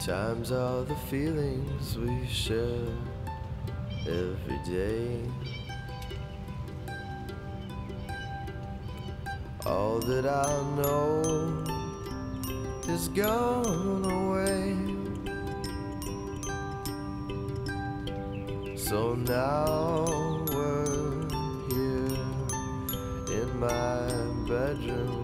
Times are the feelings we share every day. All that I know is gone away. So now we're here in my bedroom.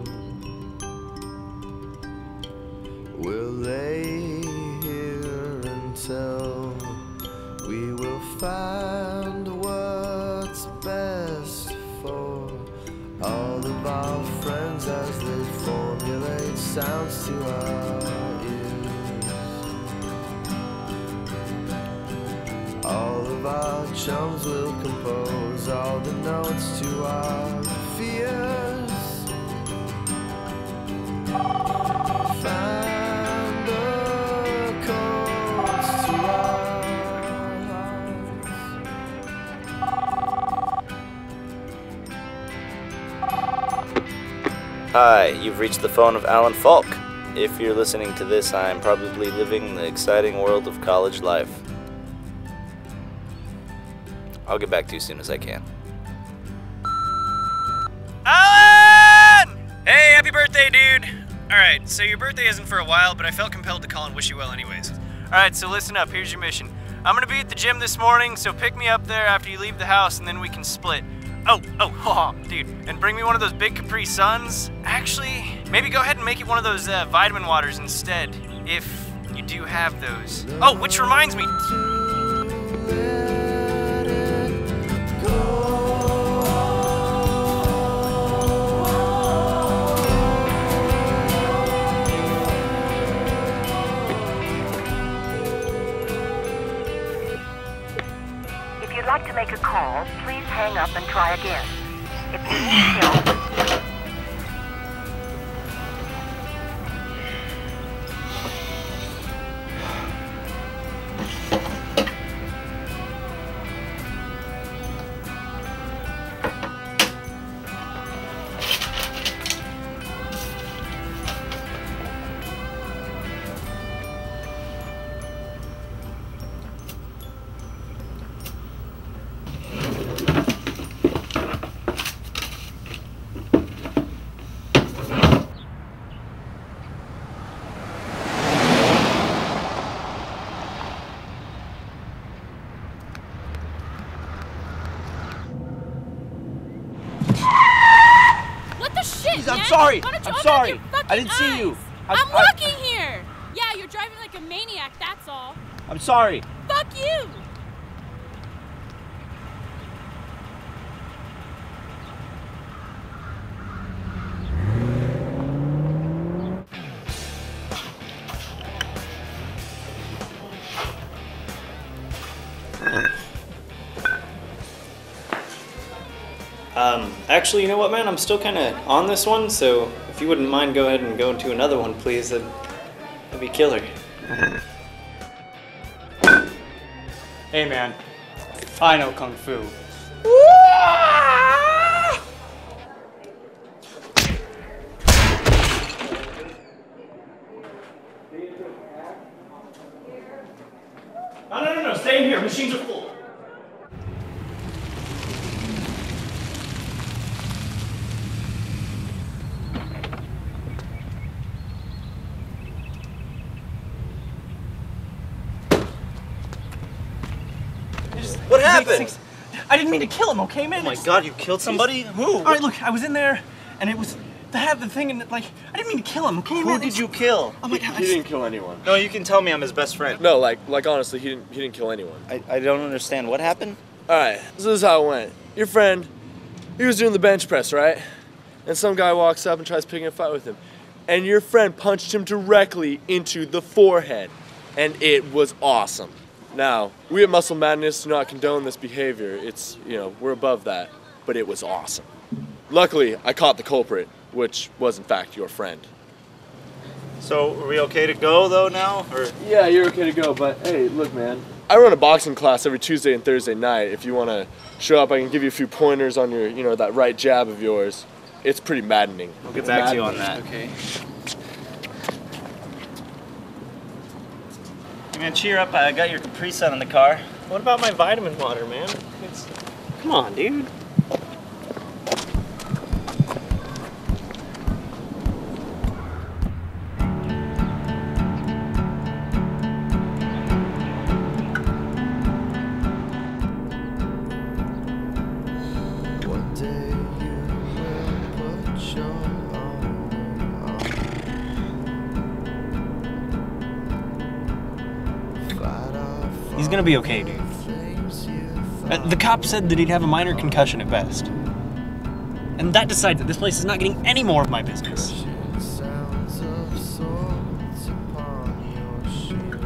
We'll lay here until we will find what's best for all of our friends as they formulate sounds to our ears. All of our chums will compose all the notes to our fears. Find the codes to our hearts. Hi, you've reached the phone of Alan Falk. If you're listening to this, I'm probably living the exciting world of college life. I'll get back to you as soon as I can. Alan! Hey, happy birthday, dude! Alright, so your birthday isn't for a while, but I felt compelled to call and wish you well anyways. Alright, so listen up, here's your mission. I'm gonna be at the gym this morning, so pick me up there after you leave the house and then we can split. Oh, dude, and bring me one of those big Capri Suns. Actually, maybe go ahead and make it one of those vitamin waters instead, if you do have those. Oh, which reminds me. If you'd like to make a call, please hang up and try again. If you need help, I'm sorry. I'm sorry. I didn't see you. I'm walking here. Yeah, you're driving like a maniac, that's all. I'm sorry. Fuck you. Actually, you know what, man? I'm still kind of on this one, so if you wouldn't mind, go ahead and go into another one, please. That'd be killer. Hey, man. I know Kung Fu. No, stay in here. Machines are full. What happened? I didn't mean to kill him, okay, man? Oh my God, you killed somebody? Who? All right, look, I was in there, and it was the thing, and like, I didn't mean to kill him, okay, man? Who did you kill? Oh my God, He didn't kill anyone. No, you can tell me I'm his best friend. No, like honestly, he didn't kill anyone. I don't understand. What happened? All right, so this is how it went. Your friend, he was doing the bench press, right? And some guy walks up and tries picking a fight with him. And your friend punched him directly into the forehead. And it was awesome. Now, we at Muscle Madness do not condone this behavior. It's, we're above that. But it was awesome. Luckily, I caught the culprit, which was in fact your friend. So, are we okay to go though now? Or? Yeah, you're okay to go, but hey, look, man. I run a boxing class every Tuesday and Thursday night. If you want to show up, I can give you a few pointers on your, that right jab of yours. It's pretty maddening. We'll get back to you on that. Okay. Man, cheer up. I got your Capri Sun in the car. What about my vitamin water, man? Come on, dude. One day you will put your arm around. He's gonna be okay, dude. The cop said that he'd have a minor concussion at best. And that decides that this place is not getting any more of my business. Sounds of swords upon your shield.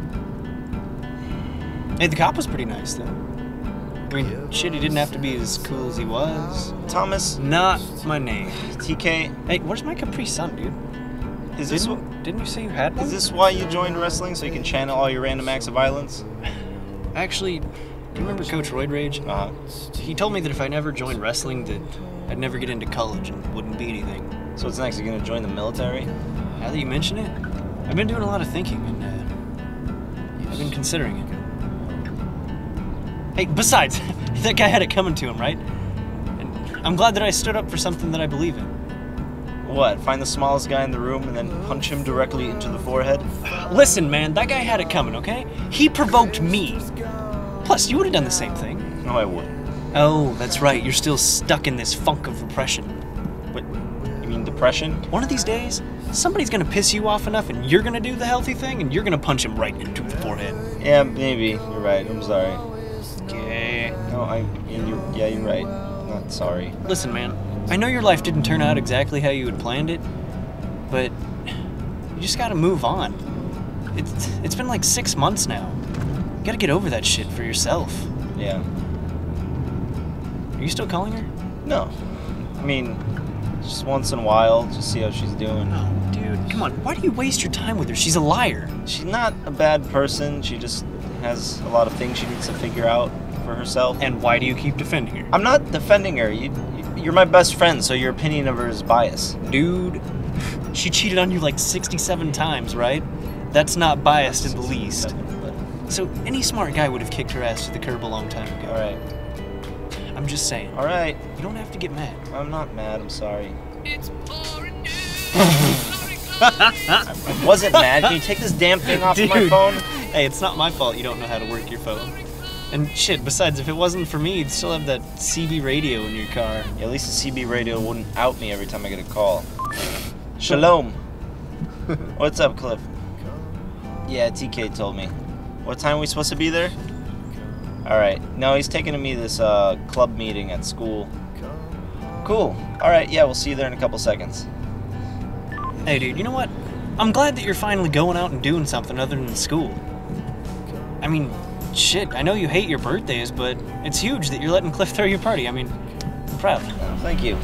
Hey, the cop was pretty nice, though. I mean, shit, he didn't have to be as cool as he was. Thomas? Not my name. TK? Hey, where's my Capri Sun, dude? Didn't you say you had one? Is this why you joined wrestling, so you can channel all your random acts of violence? Actually, do you remember Coach Roid Rage? He told me that if I never joined wrestling, that I'd never get into college and wouldn't be anything. So what's next? You're gonna join the military? Now that you mention it, I've been doing a lot of thinking, and I've been considering it. Hey, besides, that guy had it coming to him, right? And I'm glad that I stood up for something that I believe in. What, find the smallest guy in the room and then punch him directly into the forehead? Listen, man, that guy had it coming, okay? He provoked me. Plus, you would have done the same thing. No, I wouldn't. Oh, that's right, you're still stuck in this funk of repression. What, you mean depression? One of these days, somebody's gonna piss you off enough and you're gonna do the healthy thing and you're gonna punch him right into the forehead. Yeah, maybe. You're right. I'm sorry. Okay. No, you're right. I'm not sorry. Listen, man, I know your life didn't turn out exactly how you had planned it, but you just gotta move on. It's been like 6 months now. You gotta get over that shit for yourself. Yeah. Are you still calling her? No. I mean, just once in a while, just see how she's doing. Oh, dude, come on. Why do you waste your time with her? She's a liar. She's not a bad person. She just has a lot of things she needs to figure out for herself. And why do you keep defending her? I'm not defending her. You're my best friend, so your opinion of her is biased. Dude, she cheated on you like 67 times, right? That's not biased in the least. So any smart guy would have kicked her ass to the curb a long time ago. All right. I'm just saying. All right. You don't have to get mad. I'm not mad. I'm sorry. It's pouring down. I wasn't mad. Can you take this damn thing off of my phone? Hey, it's not my fault you don't know how to work your phone. And shit, besides, if it wasn't for me, you'd still have that CB radio in your car. Yeah, at least the CB radio wouldn't out me every time I get a call. Shalom. What's up, Cliff? Yeah, TK told me. What time are we supposed to be there? Alright. No, he's taking me to this club meeting at school. Cool. Alright, yeah, we'll see you there in a couple seconds. Hey, dude, you know what? I'm glad that you're finally going out and doing something other than school. I mean, shit, I know you hate your birthdays, but it's huge that you're letting Cliff throw your party. I mean, I'm proud. Oh, thank you.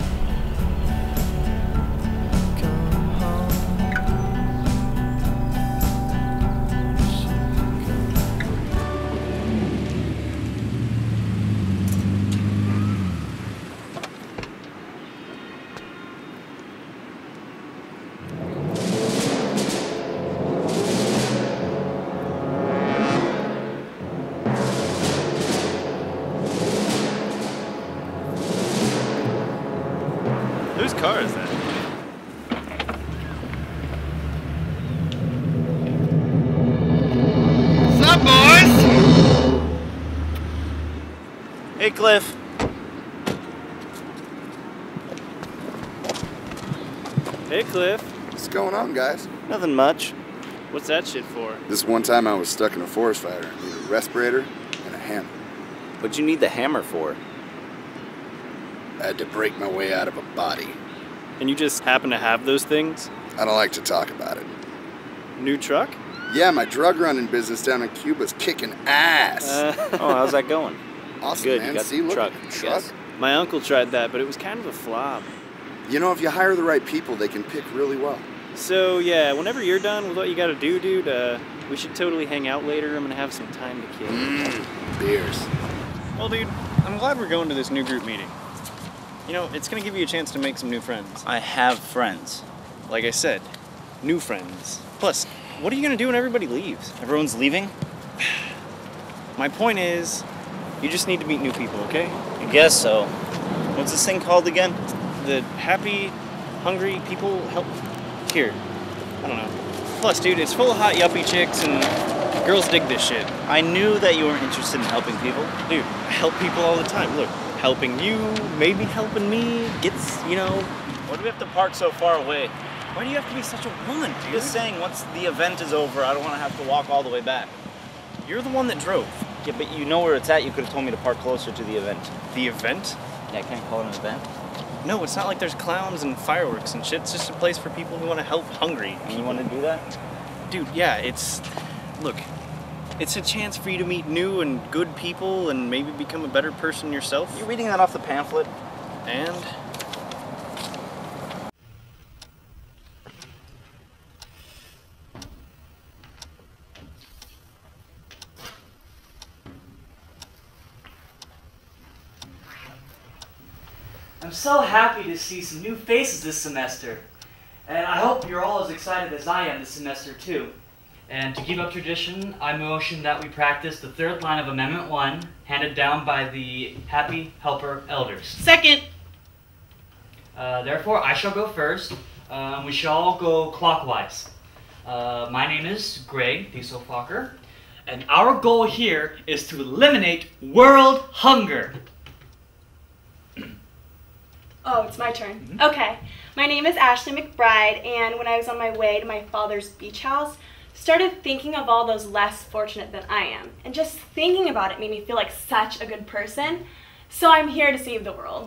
Whose car is that? What's up, boys? Hey, Cliff. Hey, Cliff. What's going on, guys? Nothing much. What's that shit for? This one time I was stuck in a forest fire. I needed a respirator and a hammer. What'd you need the hammer for? I had to break my way out of a body. And you just happen to have those things? I don't like to talk about it. New truck? Yeah, my drug running business down in Cuba's kicking ass. Oh, how's that going? Awesome, good, man. you got See, the look, truck, at the I truck. guess. My uncle tried that, but it was kind of a flop. You know, if you hire the right people, they can pick really well. So, yeah, whenever you're done with what you gotta do, dude, we should totally hang out later. I'm gonna have some time to kill. Beers. Well, dude, I'm glad we're going to this new group meeting. You know, it's gonna give you a chance to make some new friends. I have friends. Like I said, new friends. Plus, what are you gonna do when everybody leaves? Everyone's leaving? My point is, you just need to meet new people, okay? I guess so. What's this thing called again? The happy, hungry people help. Here, I don't know. Plus, dude, it's full of hot yuppie chicks and girls dig this shit. I knew that you weren't interested in helping people. Dude, I help people all the time. Look, helping you, maybe helping me, gets, you know. Why do we have to park so far away? Why do you have to be such a wunt, dude? I'm just saying, once the event is over, I don't want to have to walk all the way back. You're the one that drove. Yeah, but you know where it's at. You could have told me to park closer to the event. The event? Yeah, I can't call it an event. No, it's not like there's clowns and fireworks and shit. It's just a place for people who want to help hungry. And you want to do that? Dude, yeah, look, it's a chance for you to meet new and good people and maybe become a better person yourself. You reading that off the pamphlet? And? I'm so happy to see some new faces this semester. And I hope you're all as excited as I am this semester too. And to keep up tradition, I motion that we practice the third line of Amendment 1, handed down by the Happy Helper Elders. Second. Therefore, I shall go first. We shall all go clockwise. My name is Greg Dieselfocker, and our goal here is to eliminate world hunger. Oh, it's my turn. Okay. My name is Ashley McBride, and when I was on my way to my father's beach house, started thinking of all those less fortunate than I am. And just thinking about it made me feel like such a good person. So I'm here to save the world.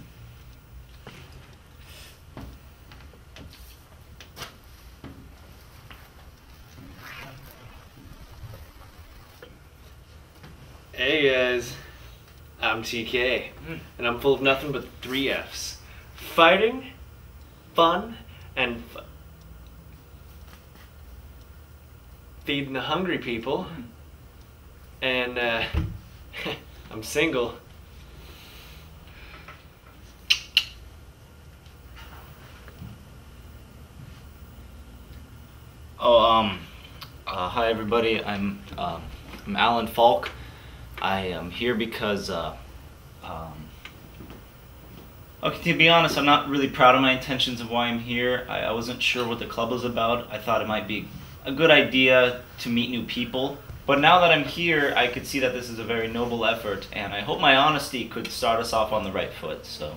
Hey guys, I'm TK, and I'm full of nothing but 3 F's. Fighting, fun, and feeding the hungry people. And I'm single. Hi everybody. I'm Alan Falk. I am here because, okay, to be honest, I'm not really proud of my intentions of why I'm here. I wasn't sure what the club was about. I thought it might be a good idea to meet new people. But now that I'm here, I could see that this is a very noble effort, and I hope my honesty could start us off on the right foot, so.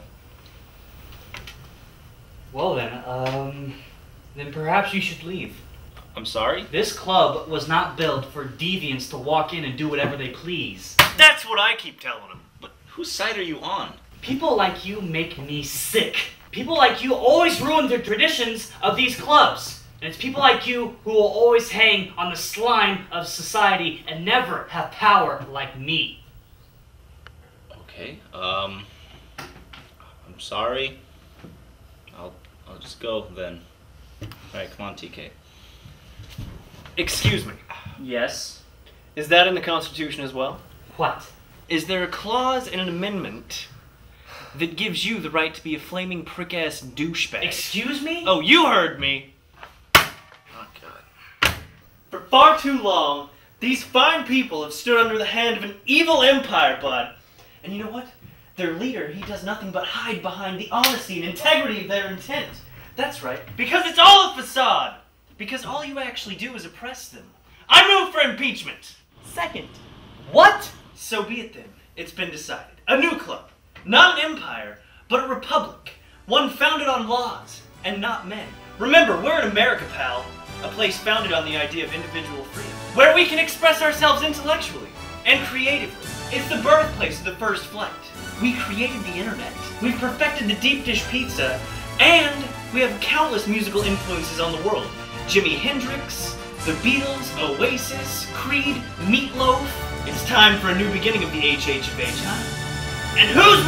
Well then perhaps you should leave. I'm sorry? This club was not built for deviants to walk in and do whatever they please. That's what I keep telling them. But whose side are you on? People like you make me sick. People like you always ruin the traditions of these clubs. And it's people like you who will always hang on the slime of society and never have power like me. Okay, I'm sorry. I'll just go then. Alright, come on, TK. Excuse me. Yes? Is that in the Constitution as well? What? Is there a clause in an amendment that gives you the right to be a flaming prick-ass douchebag? Excuse me? Oh, you heard me! Oh, God. For far too long, these fine people have stood under the hand of an evil empire, bud. And you know what? Their leader, he does nothing but hide behind the honesty and integrity of their intent. That's right, because it's all a facade. Because all you actually do is oppress them. I move for impeachment. Second. What? So be it then. It's been decided. A new club. Not an empire, but a republic. One founded on laws and not men. Remember, we're in America, pal. A place founded on the idea of individual freedom. Where we can express ourselves intellectually and creatively. It's the birthplace of the first flight. We created the internet. We perfected the deep dish pizza. And we have countless musical influences on the world. Jimi Hendrix, the Beatles, Oasis, Creed, Meatloaf. It's time for a new beginning of the HH of H, huh? And who's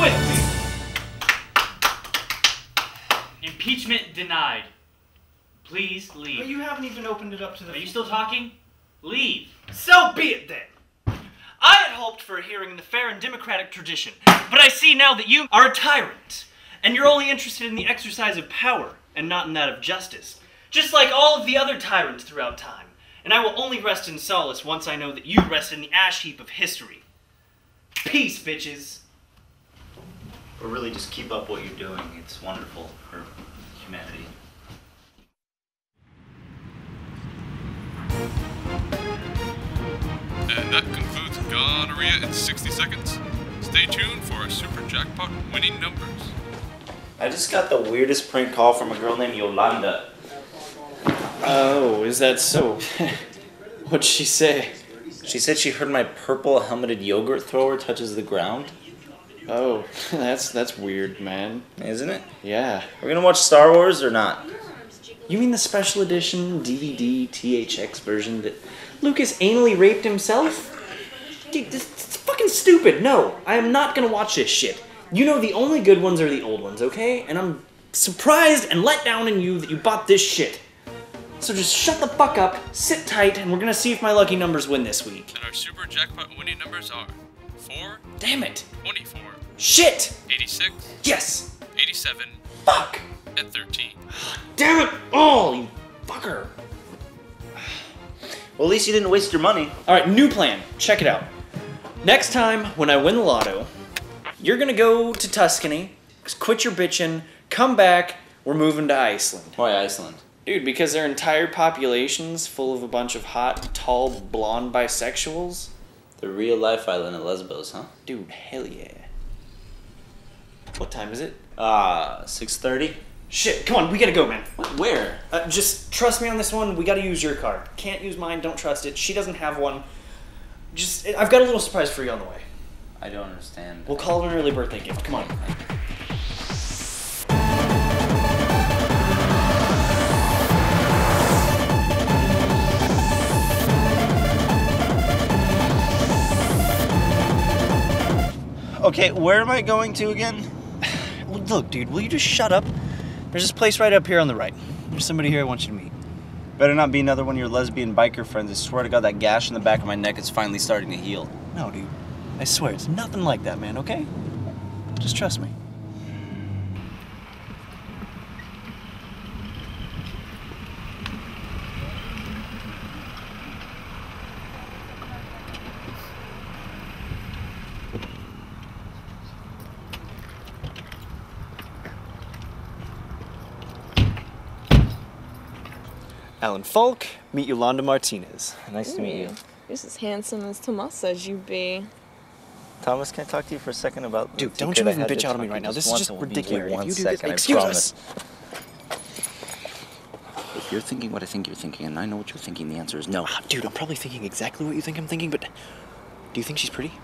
with me? Impeachment denied. Please leave. But you haven't even opened it up to the... Are you still talking? Leave. So be it then. I had hoped for a hearing in the fair and democratic tradition, but I see now that you are a tyrant, and you're only interested in the exercise of power and not in that of justice. Just like all of the other tyrants throughout time. and I will only rest in solace once I know that you rest in the ash heap of history. Peace, bitches. But really, just keep up what you're doing. It's wonderful for humanity. And that concludes Gonorrhea in 60 seconds. Stay tuned for our Super Jackpot winning numbers. I just got the weirdest prank call from a girl named Yolanda. Oh, is that so? What'd she say? She said she heard my purple helmeted yogurt thrower touches the ground. Oh, that's weird, man. Isn't it? Yeah. We're gonna watch Star Wars or not? You mean the special edition DVD THX version that Lucas anally raped himself? Dude, this is fucking stupid. No, I am not gonna watch this shit. You know the only good ones are the old ones, okay? And I'm surprised and let down in you that you bought this shit. So just shut the fuck up, sit tight, and we're gonna see if my lucky numbers win this week. And our Super Jackpot winning numbers are 4. Damn it. 24. Shit! 86. Yes! 87. Fuck! And 13. Damn it all, you fucker! Well, at least you didn't waste your money. Alright, new plan. Check it out. Next time, when I win the lotto, you're gonna go to Tuscany, quit your bitchin', come back, we're moving to Iceland. Why Iceland? Dude, because their entire population's full of a bunch of hot, tall, blonde bisexuals. The real life island of Lesbos, huh? Dude, hell yeah. What time is it? 6:30. Shit, come on, we gotta go, man. What? Where? Just trust me on this one, we gotta use your car. Can't use mine, don't trust it. She doesn't have one. I've got a little surprise for you on the way. I don't understand. We'll call it an early birthday gift, come on. Okay, where am I going to again? Look, dude, will you just shut up? There's this place right up here on the right. There's somebody here I want you to meet. Better not be another one of your lesbian biker friends. I swear to God, that gash in the back of my neck is finally starting to heal. No, dude. I swear, it's nothing like that, man, okay? Just trust me. Alan Falk, meet Yolanda Martinez. Nice to meet you. You're as handsome as Tomas says you be. Thomas, can I talk to you for a second about... Dude, don't you even bitch out on me right now. This is just ridiculous. If you do this, excuse us. If you're thinking what I think you're thinking, and I know what you're thinking, the answer is no. Dude, I'm probably thinking exactly what you think I'm thinking, but do you think she's pretty?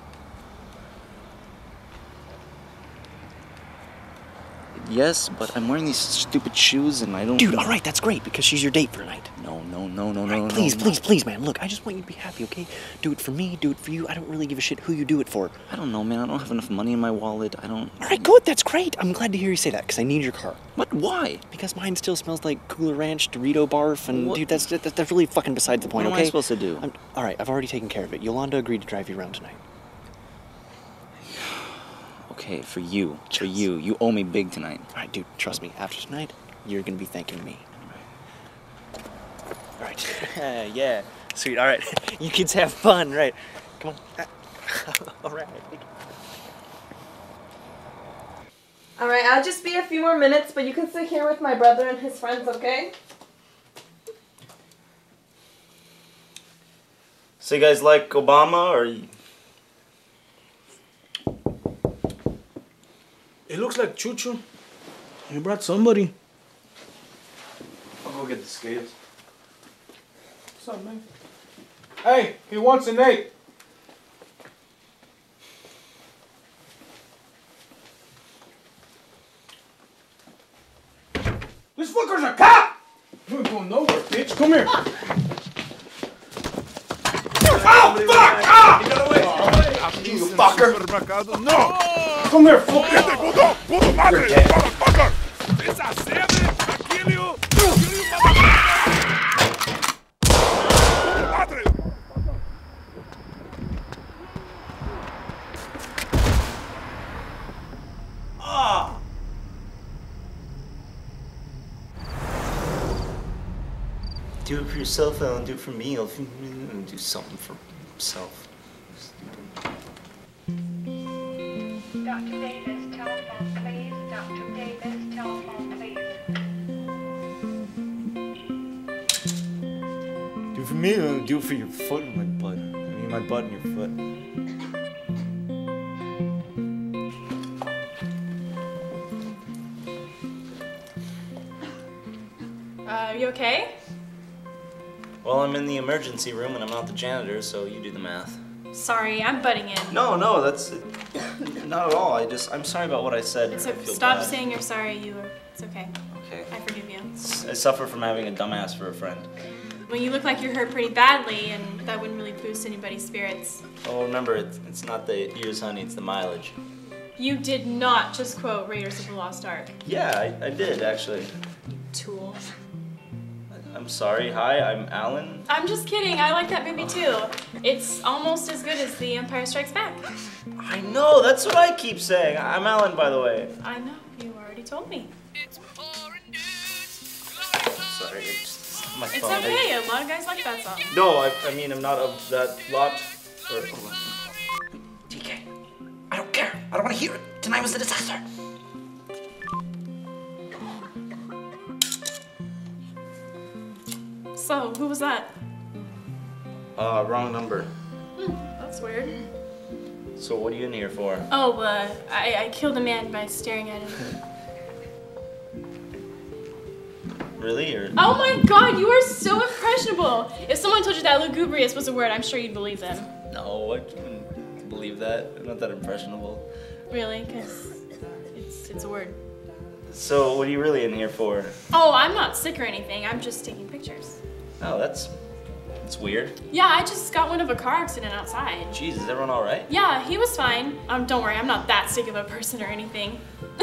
Yes, but I'm wearing these stupid shoes and I don't... Dude, all right, that's great, because she's your date for a night. No, Please, man. Look, I just want you to be happy, okay? Do it for me, do it for you. I don't really give a shit who you do it for. I don't know, man. I don't have enough money in my wallet. I don't... All right, good. That's great. I'm glad to hear you say that, because I need your car. What? Why? Because mine still smells like Cooler Ranch, Dorito barf, and what? Dude, that's really fucking beside the point, okay? What am I supposed to do? All right, I've already taken care of it. Yolanda agreed to drive you around tonight. Okay, for you. For you. You owe me big tonight. All right, dude, trust me. After tonight, you're going to be thanking me. All right. Yeah. Sweet. All right. You kids have fun, right? Come on. All right. All right, I'll just be a few more minutes, but you can sit here with my brother and his friends, okay? So you guys like Obama, or... It looks like Chuchu. He brought somebody. I'll go get the scales. What's up, man? Hey, he wants an 8. This fucker's a cop! You ain't going nowhere, bitch. Come here. Oh, fuck! Ah! He got away. You fucker. No! Come here, fucker. Puto madre, motherfucker! Do it for yourself, Alan. Do it for me. I'll do something for himself. Dr. Davis, telephone, please. Dr. Davis, telephone, please. Do it for me. I'll do it for your foot and my butt. I mean, my butt and your foot. Are you okay? Well, I'm in the emergency room and I'm not the janitor, so you do the math. Sorry, I'm butting in. No, that's not at all. I'm sorry about what I said. It's I okay. feel Stop bad. saying you're sorry. It's okay. Okay. I forgive you. I suffer from having a dumbass for a friend. Well, you look like you're hurt pretty badly, and that wouldn't really boost anybody's spirits. Oh, remember, it's not the years, honey, it's the mileage. You did not just quote Raiders of the Lost Ark. Yeah, I did, actually. Tool. I'm sorry. Hi, I'm Alan. I'm just kidding. I like that movie too. It's almost as good as The Empire Strikes Back. I know, that's what I keep saying. I'm Alan, by the way. I know. You already told me. Sorry, it's my It's phone. okay. A lot of guys like that song. No, I mean, I'm not of that lot. DK, I don't care. I don't want to hear it. Tonight was a disaster. So, who was that? Wrong number. That's weird. So what are you in here for? Oh, I killed a man by staring at him. Really? Or? Oh my god, you are so impressionable! If someone told you that lugubrious was a word, I'm sure you'd believe them. No, I couldn't believe that. I'm not that impressionable. Really? Because it's a word. So what are you really in here for? Oh, I'm not sick or anything. I'm just taking pictures. Oh, that's weird. Yeah, I just got one of a car accident outside. Jeez, is everyone all right? Yeah, he was fine. Don't worry, I'm not that sick of a person or anything.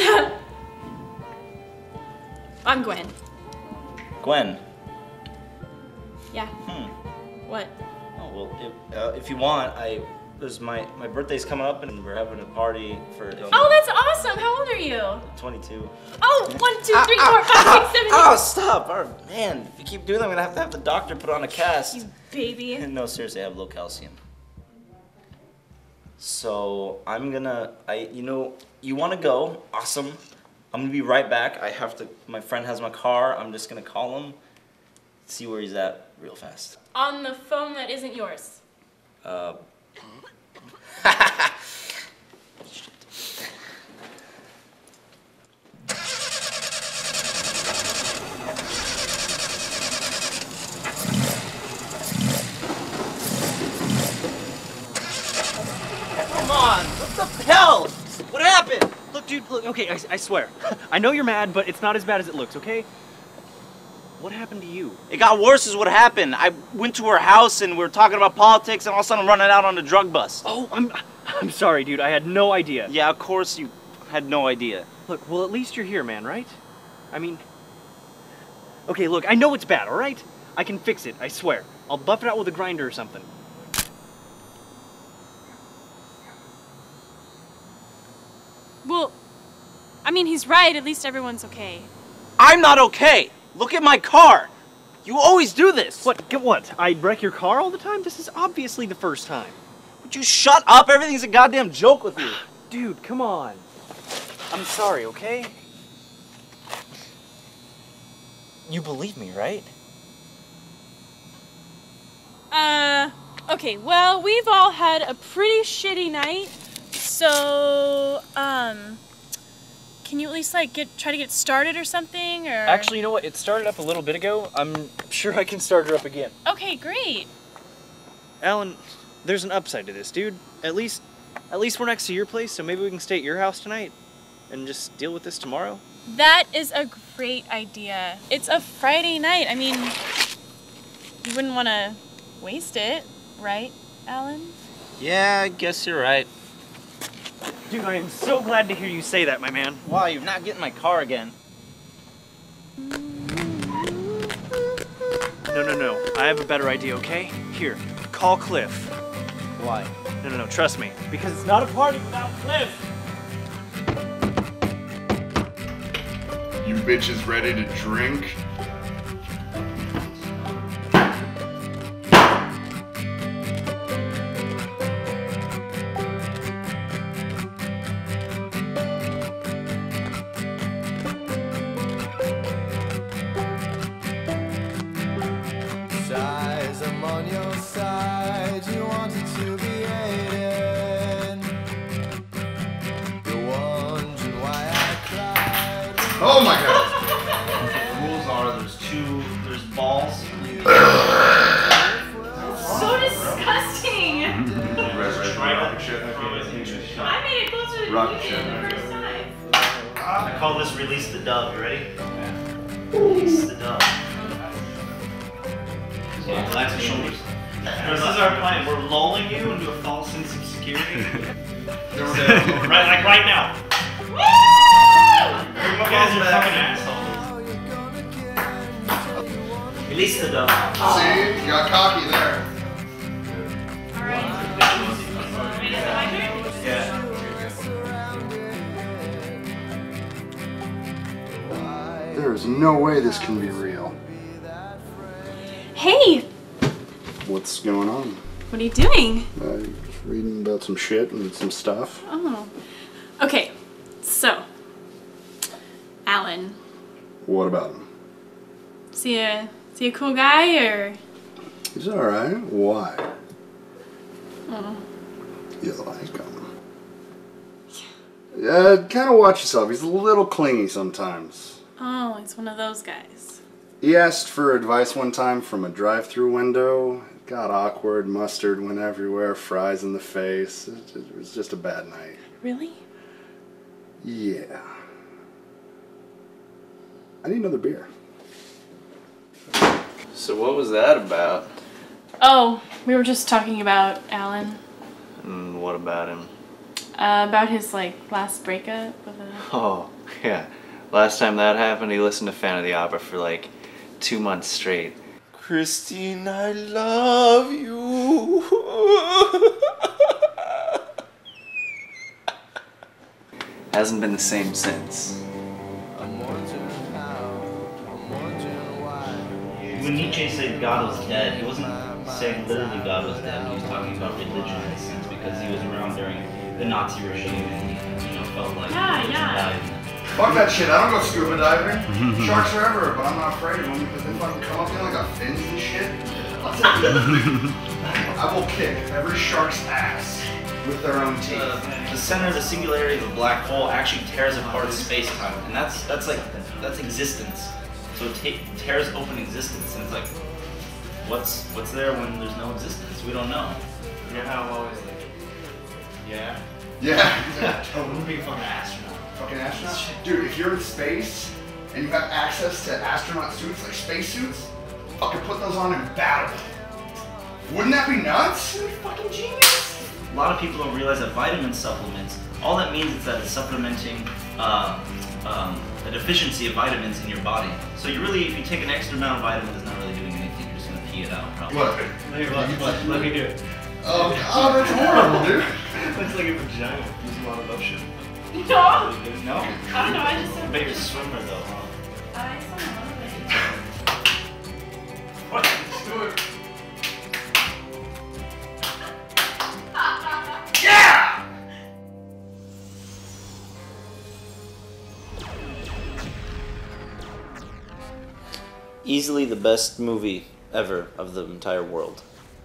I'm Gwen. Gwen. Yeah. What? Oh well, if you want, there's my birthday's coming up and we're having a party for. Oh, that's awesome! How old are you? 22. Oh, 1, 2, 3, 4, 5, 6, 7, 8. Oh, stop! Oh, man, if you keep doing that, I'm gonna have the doctor put on a cast. You baby. No, seriously, I have low calcium. So I'm gonna, you wanna go? Awesome. I'm gonna be right back. My friend has my car. I'm just gonna call him, see where he's at real fast. On the phone that isn't yours. Come on! What the hell? What happened? Look, dude, look, okay, I swear. I know you're mad, but it's not as bad as it looks, okay? What happened to you? It got worse is what happened. I went to her house and we were talking about politics and all of a sudden I'm running out on a drug bus. Oh, I'm sorry, dude. I had no idea. Yeah, of course you had no idea. Look, well, at least you're here, man, right? I mean... Okay, look, I know it's bad, all right? I can fix it, I swear. I'll buff it out with a grinder or something. Well, I mean, he's right. At least everyone's okay. I'm not okay. Look at my car. You always do this. What? Get what? I wreck your car all the time? This is obviously the first time. Would you shut up? Everything's a goddamn joke with you. Dude, come on. I'm sorry, okay? You believe me, right? Okay, well, we've all had a pretty shitty night, so, can you at least, like, try to get started or something, or? Actually, you know what? It started up a little bit ago. I'm sure I can start her up again. Okay, great. Alan, there's an upside to this, dude. At least we're next to your place, so maybe we can stay at your house tonight and just deal with this tomorrow. That is a great idea. It's a Friday night. I mean, you wouldn't want to waste it, right, Alan? Yeah, I guess you're right. Dude, I am so glad to hear you say that, my man. Why? You're not getting my car again. No. I have a better idea, okay? Here, call Cliff. Why? No, trust me. Because it's not a party without Cliff. You bitches ready to drink? Oh my god. The rules are there's balls. So disgusting. I made it closer to the first time. I call this release the dove. You ready? Release the dove. Relax your shoulders. This is our plan. We're lulling you into a false sense of security. Right now. You guys are fucking assholes. Release the dove. See, you got cocky there. Yeah. There's no way this can be real. Hey, What's going on? what are you doing? Just reading about some shit and some stuff. Oh. Okay, so, Alan, What about him? is he a cool guy or? He's alright. Why? Oh. You like him? Yeah, kind of watch yourself. He's a little clingy sometimes. Oh, it's one of those guys. He asked for advice one time from a drive-through window. It got awkward, mustard went everywhere, fries in the face. It was just a bad night. Really? Yeah. I need another beer. So what was that about? Oh, we were just talking about Alan. And what about him? About his, last breakup with a... Oh, yeah. Last time that happened, he listened to Phantom of the Opera for 2 months straight. Christine, I love you. Hasn't been the same since. When Nietzsche said God was dead, he wasn't saying literally God was dead. He was talking about religion in a sense because he was around during the Nazi regime and he, felt like religion died. Fuck that shit, I don't go scuba diving. Sharks are everywhere, but I'm not afraid of them because they fucking come up to me like got fins and shit. I'll tell you. I will kick every shark's ass with their own teeth. The center of the singularity of a black hole actually tears apart space-time, and that's existence. So it tears open existence, and it's like, what's there when there's no existence? We don't know. You know how I'm always like, yeah? Yeah. I wouldn't be a fucking astronaut. Fucking astronaut? Dude, if you're in space and you have access to astronaut suits, like space suits, fucking put those on and battle. Wouldn't that be nuts? You're fucking genius. A lot of people don't realize that vitamin supplements, all that means is that it's supplementing a deficiency of vitamins in your body. So you really, if you take an extra amount of vitamin, it's not really doing anything. You're just gonna pee it out, probably. Look. Let me do it. Oh, God, that's horrible, dude. Looks like a vagina. Using a lot of lotion. No. No? I don't know, I just said... I bet you're a swimmer, though, huh? I What? Let's do it. Yeah! Easily the best movie ever of the entire world.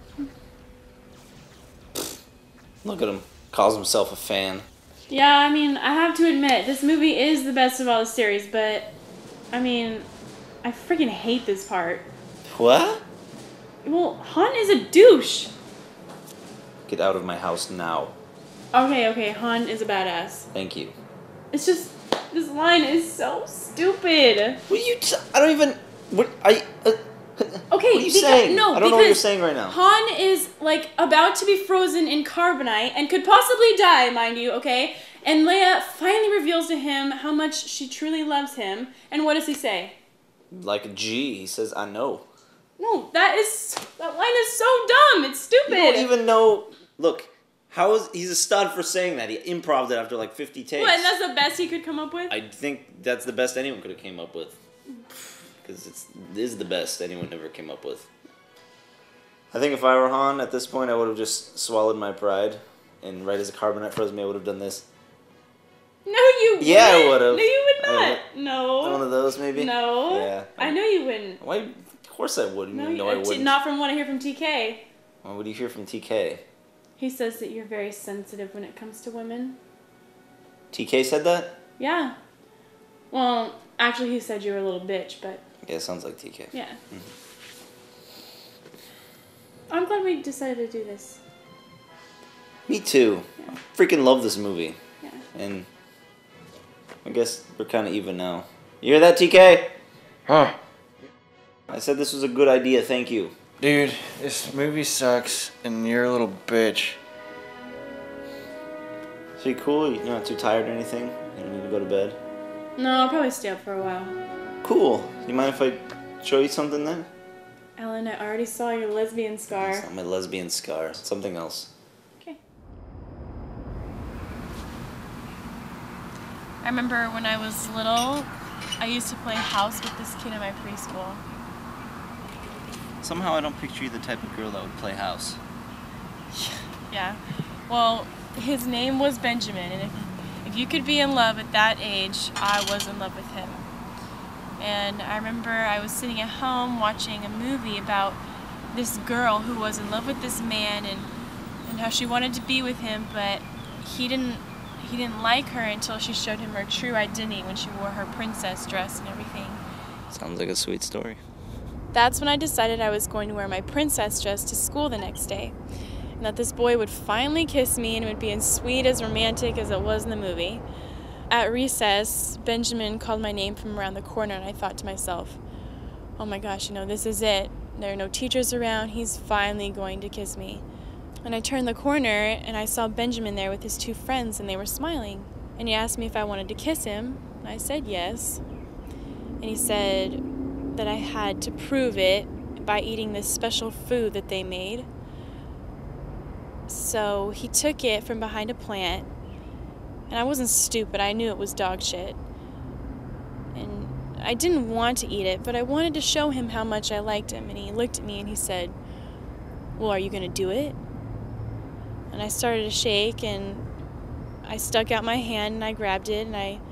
Look at him. Calls himself a fan. Yeah, I mean, I have to admit, this movie is the best of all the series, but, I mean, I freaking hate this part. What? Well, Han is a douche. Get out of my house now. Okay, Han is a badass. Thank you. It's just, this line is so stupid. What are you I don't even... What? Okay, what are you saying? No, I don't know what you're saying right now. Han is, about to be frozen in carbonite and could possibly die, mind you, okay? And Leia finally reveals to him how much she truly loves him. And what does he say? Like a G, he says, I know. No, that line is so dumb. It's stupid. You don't even know... Look, he's a stud for saying that. He improv it after 50 takes. What, and that's the best he could come up with? I think that's the best anyone could have came up with. Because it is the best anyone ever came up with. I think if I were Han at this point, I would have just swallowed my pride, and right as the carbonite froze me, I would have done this. No, you wouldn't. Yeah, I would have. No, you would not. No. One of those, maybe. No. Yeah. I know you wouldn't. Why? Of course I would. No, I wouldn't. Not from what I hear from TK. Well, what do you hear from TK? He says that you're very sensitive when it comes to women. TK said that? Yeah. Well, Actually, he said you were a little bitch, but... Yeah, sounds like TK. Yeah. I'm glad we decided to do this. Me too. Yeah. I freaking love this movie. Yeah. And I guess we're kind of even now. You hear that, TK? Huh? I said this was a good idea, thank you. Dude, this movie sucks, and you're a little bitch. So you cool? You're not too tired or anything? You don't need to go to bed? No, I'll probably stay up for a while. Cool. You mind if I show you something then? Ellen, I already saw your lesbian scar. It's not my lesbian scar. It's something else. Okay. I remember when I was little, I used to play house with this kid in my preschool. Somehow I don't picture you the type of girl that would play house. Yeah. Well, his name was Benjamin, and if you could be in love at that age, I was in love with him. And I remember I was sitting at home watching a movie about this girl who was in love with this man and how she wanted to be with him, but he didn't like her until she showed him her true identity when she wore her princess dress and everything. Sounds like a sweet story. That's when I decided I was going to wear my princess dress to school the next day, and that this boy would finally kiss me and it would be as sweet, as romantic as it was in the movie. At recess, Benjamin called my name from around the corner, and I thought to myself, oh my gosh, this is it. There are no teachers around. He's finally going to kiss me. And I turned the corner, and I saw Benjamin there with his two friends, and they were smiling. And he asked me if I wanted to kiss him. I said yes. And he said that I had to prove it by eating this special food that they made. So he took it from behind a plant. And I wasn't stupid, I knew it was dog shit. And I didn't want to eat it, but I wanted to show him how much I liked him. And he looked at me and he said, well, are you gonna do it? And I started to shake, and I stuck out my hand and I grabbed it,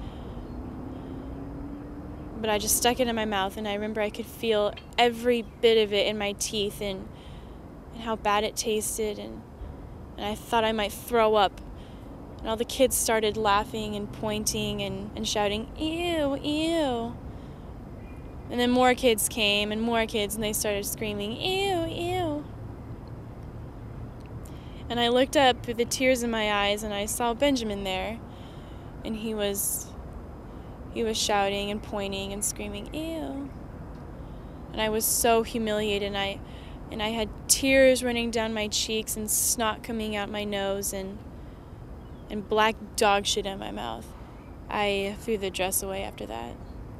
but I just stuck it in my mouth, and I remember I could feel every bit of it in my teeth and how bad it tasted, and I thought I might throw up. And all the kids started laughing and pointing and shouting, ew, ew. And then more kids came and more kids, and they started screaming, ew, ew. And I looked up with the tears in my eyes, and I saw Benjamin there. And he was shouting and pointing and screaming, ew. And I was so humiliated, and I had tears running down my cheeks and snot coming out my nose and black dog shit in my mouth. I threw the dress away after that.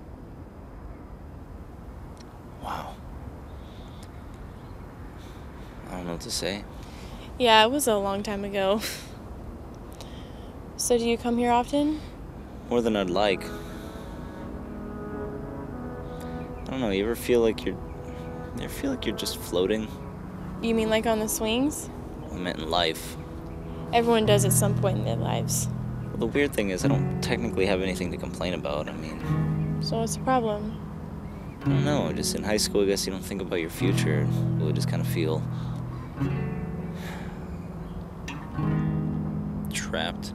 Wow. I don't know what to say. Yeah, it was a long time ago. So do you come here often? More than I'd like. I don't know, you ever feel like you're just floating? You mean like on the swings? I meant in life. Everyone does at some point in their lives. Well, the weird thing is I don't technically have anything to complain about. I mean... So what's the problem? I don't know, just in high school I guess you don't think about your future. You just kind of feel... trapped.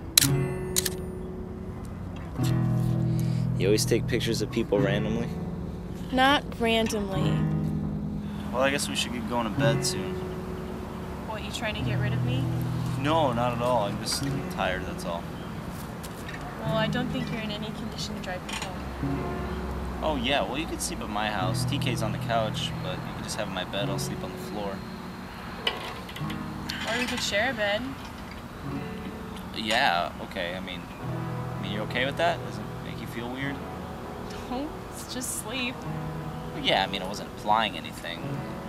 You always take pictures of people randomly? Not randomly. Well, I guess we should get going to bed soon. What, you trying to get rid of me? No, not at all. I'm just tired, that's all. Well, I don't think you're in any condition to drive me home. Oh, yeah, well, you could sleep at my house. TK's on the couch, but you could just have my bed. I'll sleep on the floor. Or we could share a bed. Yeah, okay. I mean, you okay with that? Does it make you feel weird? No, it's just sleep. Well, yeah, I mean, I wasn't implying anything.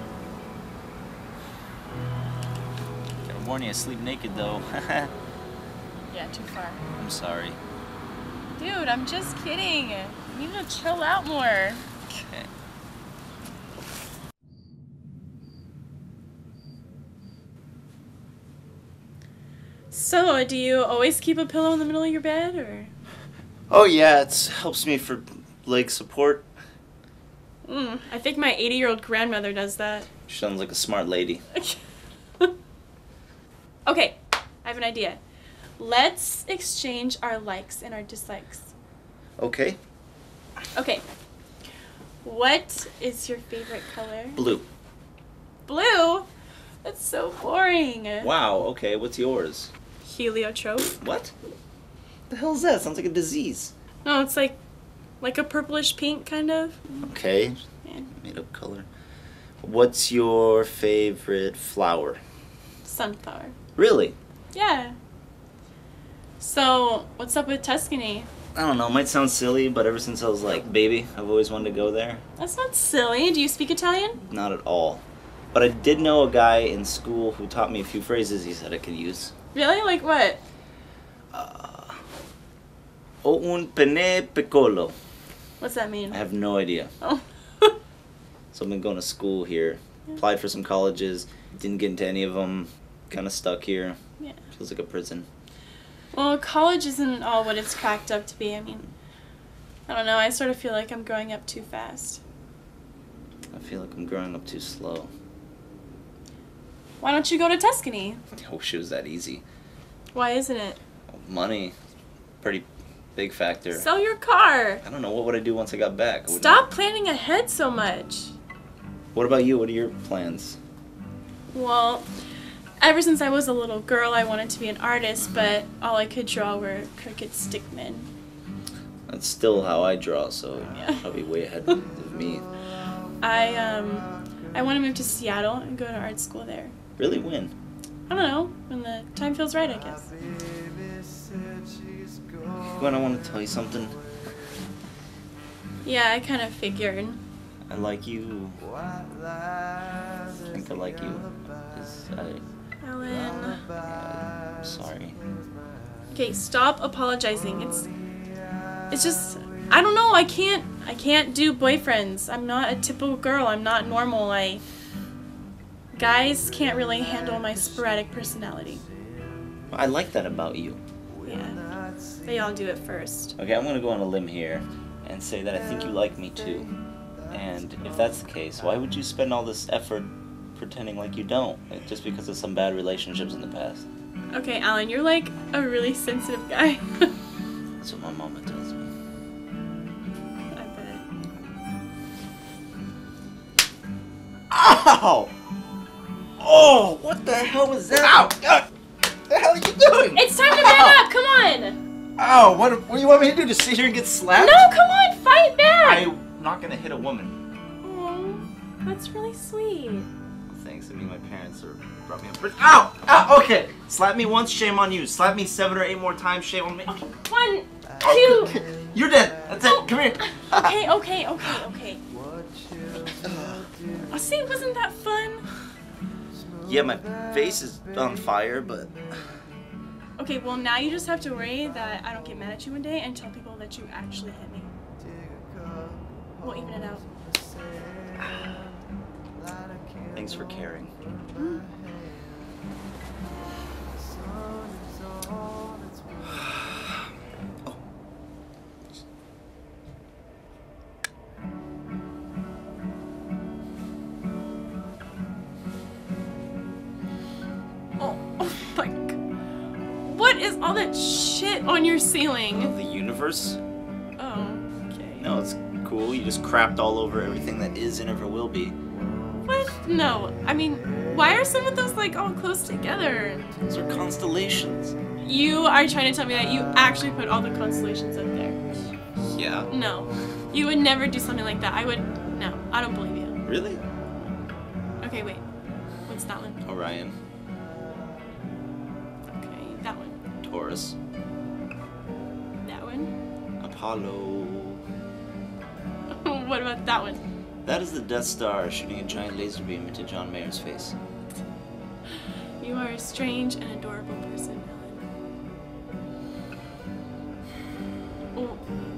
Gotta warn you, I sleep naked, though. Yeah, too far. I'm sorry. Dude, I'm just kidding. You need to chill out more. Okay. So, do you always keep a pillow in the middle of your bed, or? Oh, yeah, it helps me for leg support. I think my 80-year-old grandmother does that. She sounds like a smart lady. Okay, I have an idea. Let's exchange our likes and our dislikes. Okay. Okay. What is your favorite color? Blue. Blue? That's so boring. Wow, okay, what's yours? Heliotrope. What? The hell is that? Sounds like a disease. No, it's like a purplish pink kind of. Okay. Made up color. What's your favorite flower? Sunflower. Really? Yeah. So, what's up with Tuscany? I don't know, it might sound silly, but ever since I was like baby, I've always wanted to go there. That's not silly. Do you speak Italian? Not at all. But I did know a guy in school who taught me a few phrases he said I could use. Really? Like what? O un pene piccolo. What's that mean? I have no idea. Oh. So I've been going to school here. Applied for some colleges. Didn't get into any of them. Kind of stuck here. Yeah. Feels like a prison. Well, college isn't all what it's cracked up to be. I mean, I don't know. I sort of feel like I'm growing up too fast. I feel like I'm growing up too slow. Why don't you go to Tuscany? I wish it was that easy. Why isn't it? Money. Pretty big factor. Sell your car. I don't know. What would I do once I got back? Stop planning ahead so much. What about you? What are your plans? Well, ever since I was a little girl, I wanted to be an artist, but all I could draw were crooked stickmen. That's still how I draw, so you're probably way ahead of me. I want to move to Seattle and go to art school there. Really? When? I don't know. When the time feels right, I guess. Gwen, I want to tell you something. Yeah, I kind of figured. I like you. I think I like you. Alan. Yeah, I'm sorry. Okay, stop apologizing. It's just, I don't know. I can't do boyfriends. I'm not a typical girl. I'm not normal. Guys can't really handle my sporadic personality. I like that about you. Yeah, they all do it first. Okay, I'm gonna go on a limb here and say that I think you like me too. And if that's the case, why would you spend all this effort pretending like you don't? Just because of some bad relationships in the past? Okay, Alan, you're like a really sensitive guy. That's what my mama tells me. I bet. Ow! Oh, what the hell was that? Ow! What the hell are you doing? It's time to man up! Come on! Ow! What do you want me to do? Just sit here and get slapped? No, come on! Fight back! I'm not gonna hit a woman. Oh, that's really sweet. Thanks. I mean, my parents brought me up. Ow! Ow! Okay. Slap me once, shame on you. Slap me 7 or 8 more times, shame on me. Okay. 1, 2. You're dead. That's it. Come here. Okay. Oh, see, wasn't that fun? Yeah, my face is on fire, but... Okay, well, now you just have to worry that I don't get mad at you one day and tell people that you actually hit me. We'll even it out. Thanks for caring. Oh my God. What is all that shit on your ceiling? The universe? Oh, okay. No, it's cool. You just crapped all over everything that is and ever will be. What? No. I mean, why are some of those like all close together? Those are constellations. You are trying to tell me that you actually put all the constellations up there. Yeah. No. You would never do something like that. No, I don't believe you. Really? Okay, wait. What's that one? Orion. Okay, that one. Taurus. That one. Apollo. What about that one? That is the Death Star shooting a giant laser beam into John Mayer's face. You are a strange and adorable person, Alan. Oh.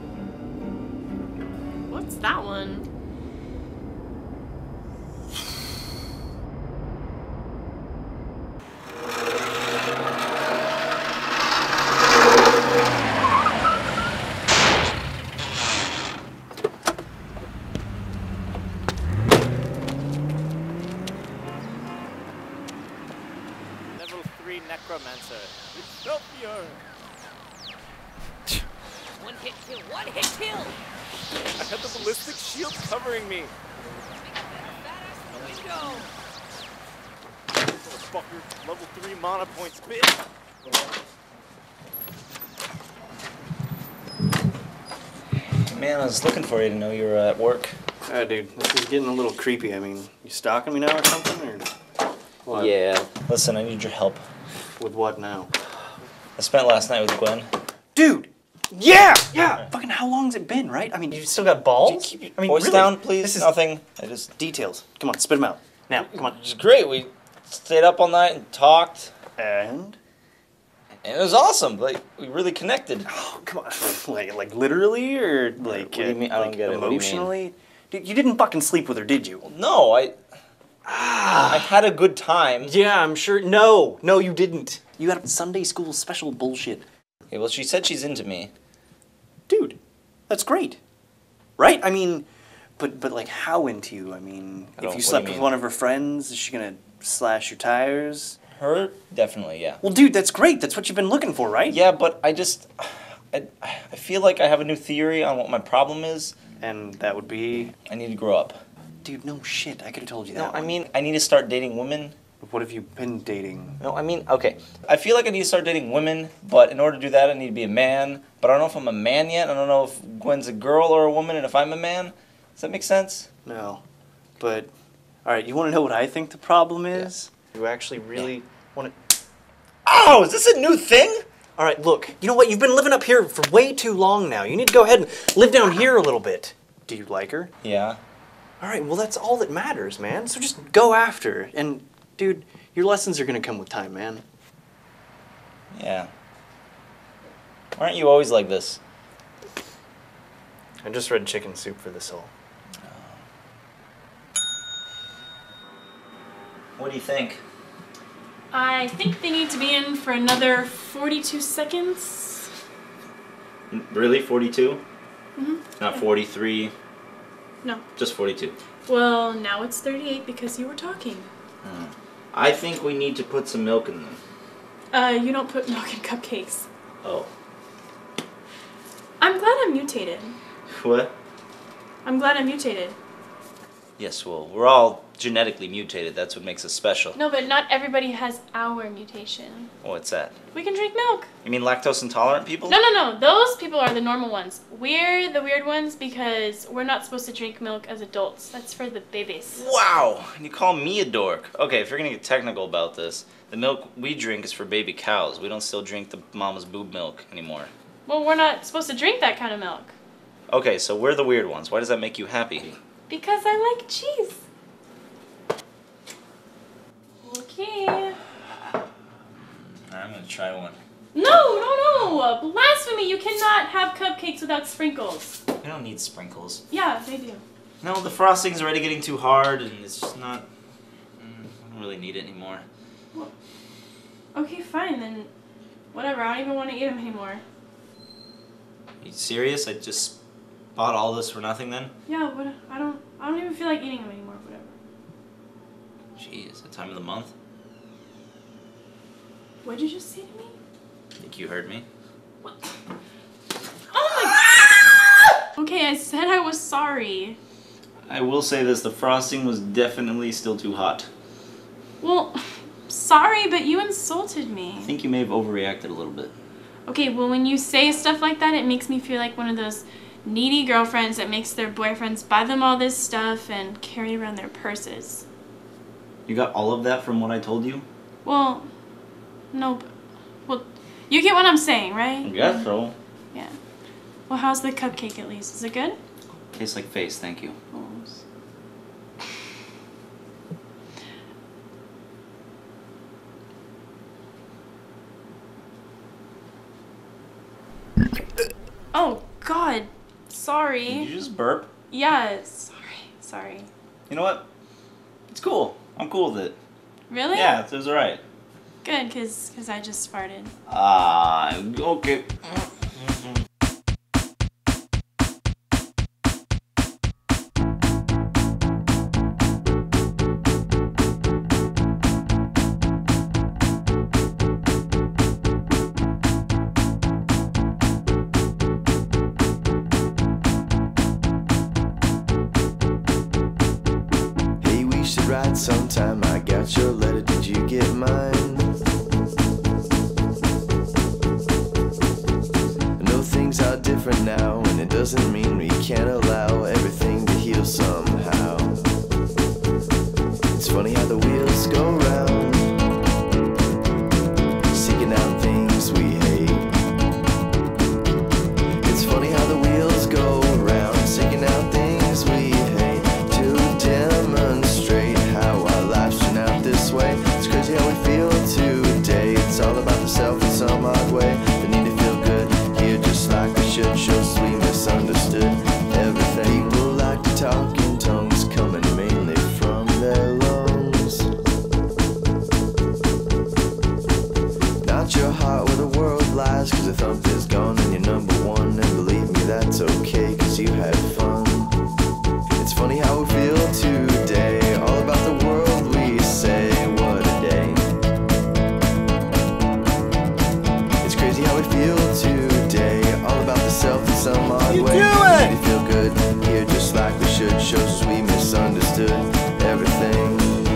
What's that one? Necromancer. Excelsior! One hit kill. One hit kill. I had the ballistic shield covering me. Go. Motherfucker, level 3 mana points, bitch. Man, I was looking for you to know you were at work. Dude, this is getting a little creepy. I mean, you stalking me now or something, or what? Yeah. Listen, I need your help. With what now? I spent last night with Gwen. Dude! Yeah! Yeah! Fucking how long's it been, right? I mean, you still got balls? Keep your I mean, voice really, down, please. This is nothing. I just... Details. Come on, spit them out. Now, come on. It's great. We stayed up all night and talked. And it was awesome. Like, we really connected. Oh, come on. like literally, or like, what do you mean? I don't get it. What do you mean? Emotionally? Dude, you didn't fucking sleep with her, did you? No, I had a good time. Yeah, I'm sure. No, you didn't. You had a Sunday school special bullshit. Okay, well, she said she's into me. Dude, that's great. Right? I mean, but like, how into you? I mean, if you slept with one of her friends, is she gonna slash your tires? Her? Definitely, yeah. Well, dude, that's great. That's what you've been looking for, right? Yeah, but I feel like I have a new theory on what my problem is. And that would be? I need to grow up. Dude, no shit. I could have told you that. No, I mean, I need to start dating women. What have you been dating? No, I mean, okay. I feel like I need to start dating women, but in order to do that, I need to be a man. But I don't know if I'm a man yet. I don't know if Gwen's a girl or a woman, and if I'm a man. Does that make sense? No. But, alright, you want to know what I think the problem is? Yeah. You actually really want to... Oh, is this a new thing? Alright, look. You know what? You've been living up here for way too long now. You need to go ahead and live down here a little bit. Do you like her? Yeah. Alright, well that's all that matters, man. So just go after her. And, dude, your lessons are gonna come with time, man. Yeah. Why aren't you always like this? I just read Chicken Soup for the Soul. What do you think? I think they need to be in for another 42 seconds. Really? 42? Mm-hmm. Not 43? No. Just 42. Well, now it's 38 because you were talking. I think we need to put some milk in them. You don't put milk in cupcakes. Oh. I'm glad I'm mutated. What? I'm glad I'm mutated. Yes, well, we're all genetically mutated. That's what makes us special. No, but not everybody has our mutation. What's that? We can drink milk. You mean lactose intolerant people? No. Those people are the normal ones. We're the weird ones because we're not supposed to drink milk as adults. That's for the babies. Wow! And you call me a dork. Okay, if you're gonna get technical about this, the milk we drink is for baby cows. We don't still drink the mama's boob milk anymore. Well, we're not supposed to drink that kind of milk. Okay, so we're the weird ones. Why does that make you happy? Because I like cheese. Okay. I'm gonna try one. No! Blasphemy! You cannot have cupcakes without sprinkles. We don't need sprinkles. Yeah, they do. No, the frosting's already getting too hard, and it's just not... I don't really need it anymore. Well, okay, fine, then whatever. I don't even want to eat them anymore. Are you serious? I just bought all this for nothing then? Yeah, but I don't even feel like eating them anymore, whatever. Jeez, the time of the month? What did you just say to me? Think you heard me? Oh my God! Okay, I said I was sorry. I will say this, the frosting was definitely still too hot. Well, sorry, but you insulted me. I think you may have overreacted a little bit. Okay, well, when you say stuff like that, it makes me feel like one of those needy girlfriends that makes their boyfriends buy them all this stuff and carry around their purses. You got all of that from what I told you? Well, no, but, well, you get what I'm saying, right? I guess so. Yeah. Well, how's the cupcake at least? Is it good? Tastes like face, thank you. Oh, God. Sorry. Did you just burp? Yeah, sorry. You know what? It's cool. I'm cool with it. Really? Yeah, it was alright. Good, because I just farted. Okay. sometime. I got your letter, did you get mine? I know things are different now, and it doesn't mean we can't allow everything to heal somehow. It's funny how the wheels go round, seeking out things we hate. It's funny how the wheels go round, seeking out things we hate, to demonstrate how our lives turn out this way. It's crazy how we feel today. It's all about the self in some odd way. The need to feel good here, just like we should. Shows we misunderstood everything. People like to talk in tongues, coming mainly from their lungs. Not your heart where the world lies, cause the thump is gone and you're number one. And believe me, that's okay, cause you had fun. It's funny how we feel today, all about the world we say, what a day. It's crazy how we feel today, all about the self in some odd way. We need to feel good here, just like we should. Shows we misunderstood everything.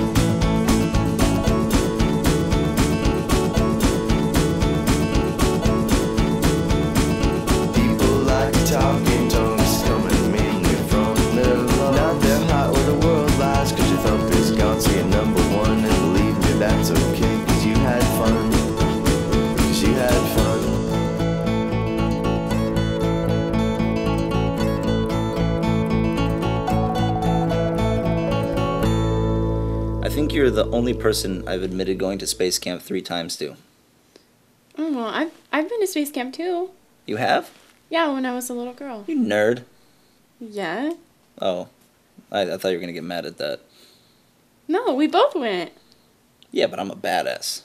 People like talking tongues, coming mainly from their lungs. Not their heart where the world lies, cause your thump is gone, so you're number one. And believe me, that's okay, cause you had fun. Cause you had fun. I think you're the only person I've admitted going to space camp 3 times to. Oh, well, I've been to space camp too. You have? Yeah, when I was a little girl. You nerd. Yeah? Oh, I thought you were gonna get mad at that. No, we both went. Yeah, but I'm a badass.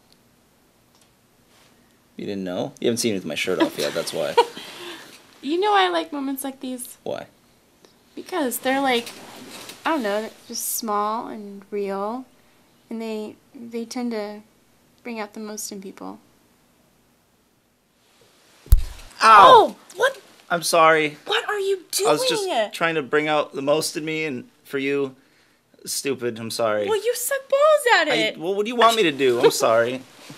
You didn't know? You haven't seen me with my shirt off yet, that's why. You know I like moments like these Why? because they're like, I don't know, they're just small and real, and they tend to bring out the most in people. Ow! What? I'm sorry. What are you doing? I was just trying to bring out the most in me, and for you, stupid, I'm sorry. Well, you suck balls at it. Well, what do you want me to do? I'm sorry.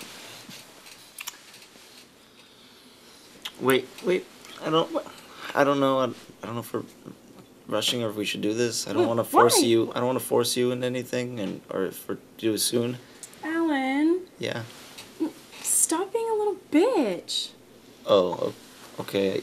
Wait. I don't know. I don't know if we're rushing or if we should do this. I don't want to force you. I don't want to force you into anything, or if we do it soon. Alan, Yeah. stop being a little bitch. Oh, okay.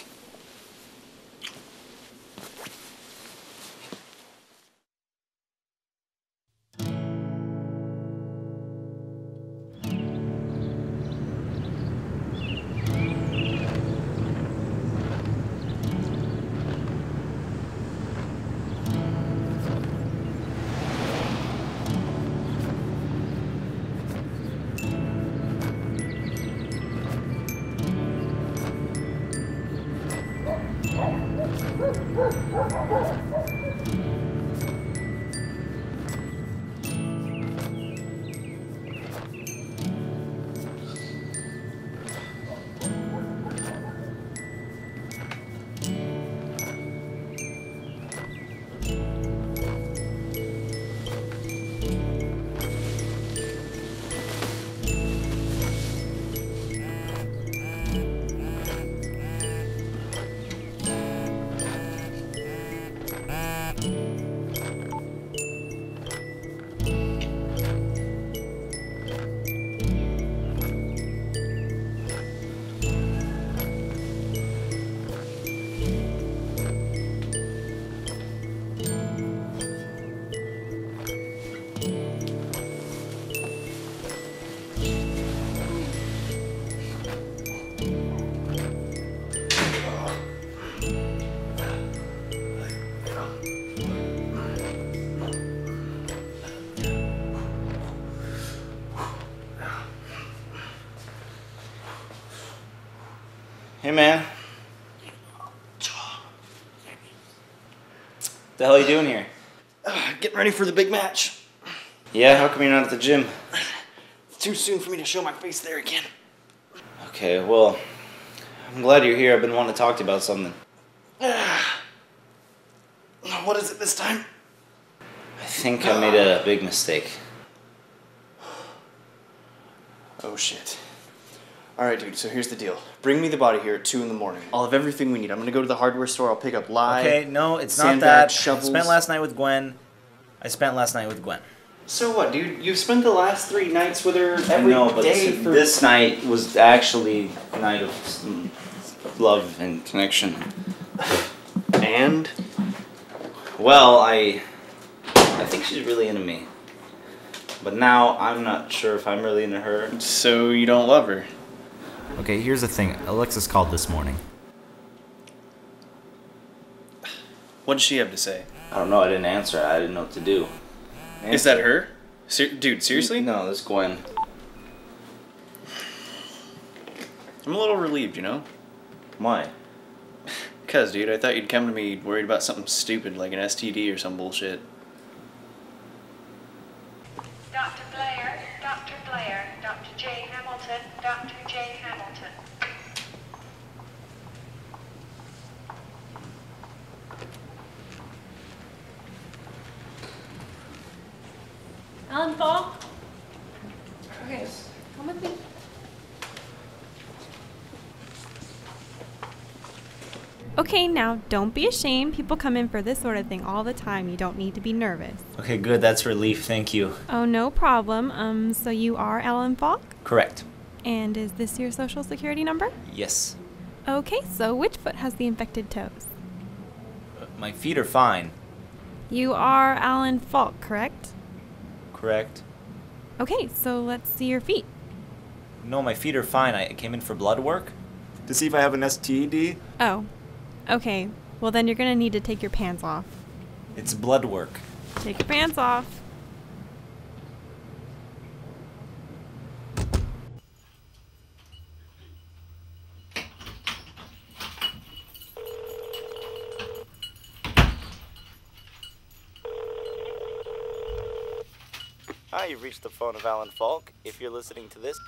Hey, man. The hell are you doing here? Getting ready for the big match. Yeah, how come you're not at the gym? It's too soon for me to show my face there again. Okay, well, I'm glad you're here. I've been wanting to talk to you about something. What is it this time? I think I made a big mistake. Oh shit. Alright, dude, so here's the deal. Bring me the body here at 2 in the morning. I'll have everything we need. I'm gonna go to the hardware store, I'll pick up lye. Okay, no, it's not sandbags, that. shovels. I spent last night with Gwen. So what, dude? You've spent the last 3 nights with her every I know, but day for... this night was actually a night of some love and connection. And? Well, I think she's really into me. But now I'm not sure if I'm really into her. So you don't love her? Okay, here's the thing. Alexis called this morning. What did she have to say? I don't know. I didn't answer. I didn't know what to do. Is that her? Dude, seriously? No, that's Gwen. I'm a little relieved, you know? Why? Because, dude, I thought you'd come to me worried about something stupid like an STD or some bullshit. Dr. Blair, Dr. Blair, Dr. J. Hamilton, Dr. J. Hamilton. Alan Falk? Okay, come with me. Okay, now don't be ashamed. People come in for this sort of thing all the time. You don't need to be nervous. Okay, good. That's relief. Thank you. Oh, no problem. So you are Alan Falk? Correct. And is this your social security number? Yes. Okay, so which foot has the infected toes? My feet are fine. You are Alan Falk, correct? Correct. Okay, so let's see your feet. No, my feet are fine. I came in for blood work to see if I have an STD. Oh, okay. Well, then you're gonna need to take your pants off. It's blood work. Take your pants off. Hi, you've reached the phone of Alan Falk. If you're listening to this...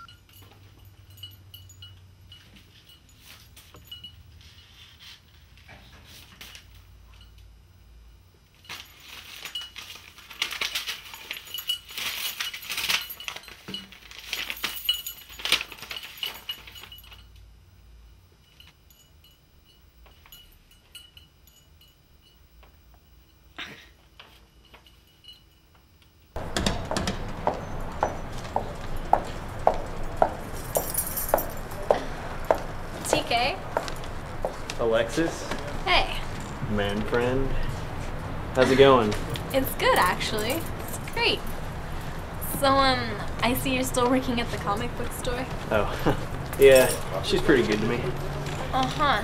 TK? Alexis? Hey. Man friend? How's it going? It's good, actually. It's great. So, I see you're still working at the comic book store? Oh, yeah, she's pretty good to me. Uh-huh.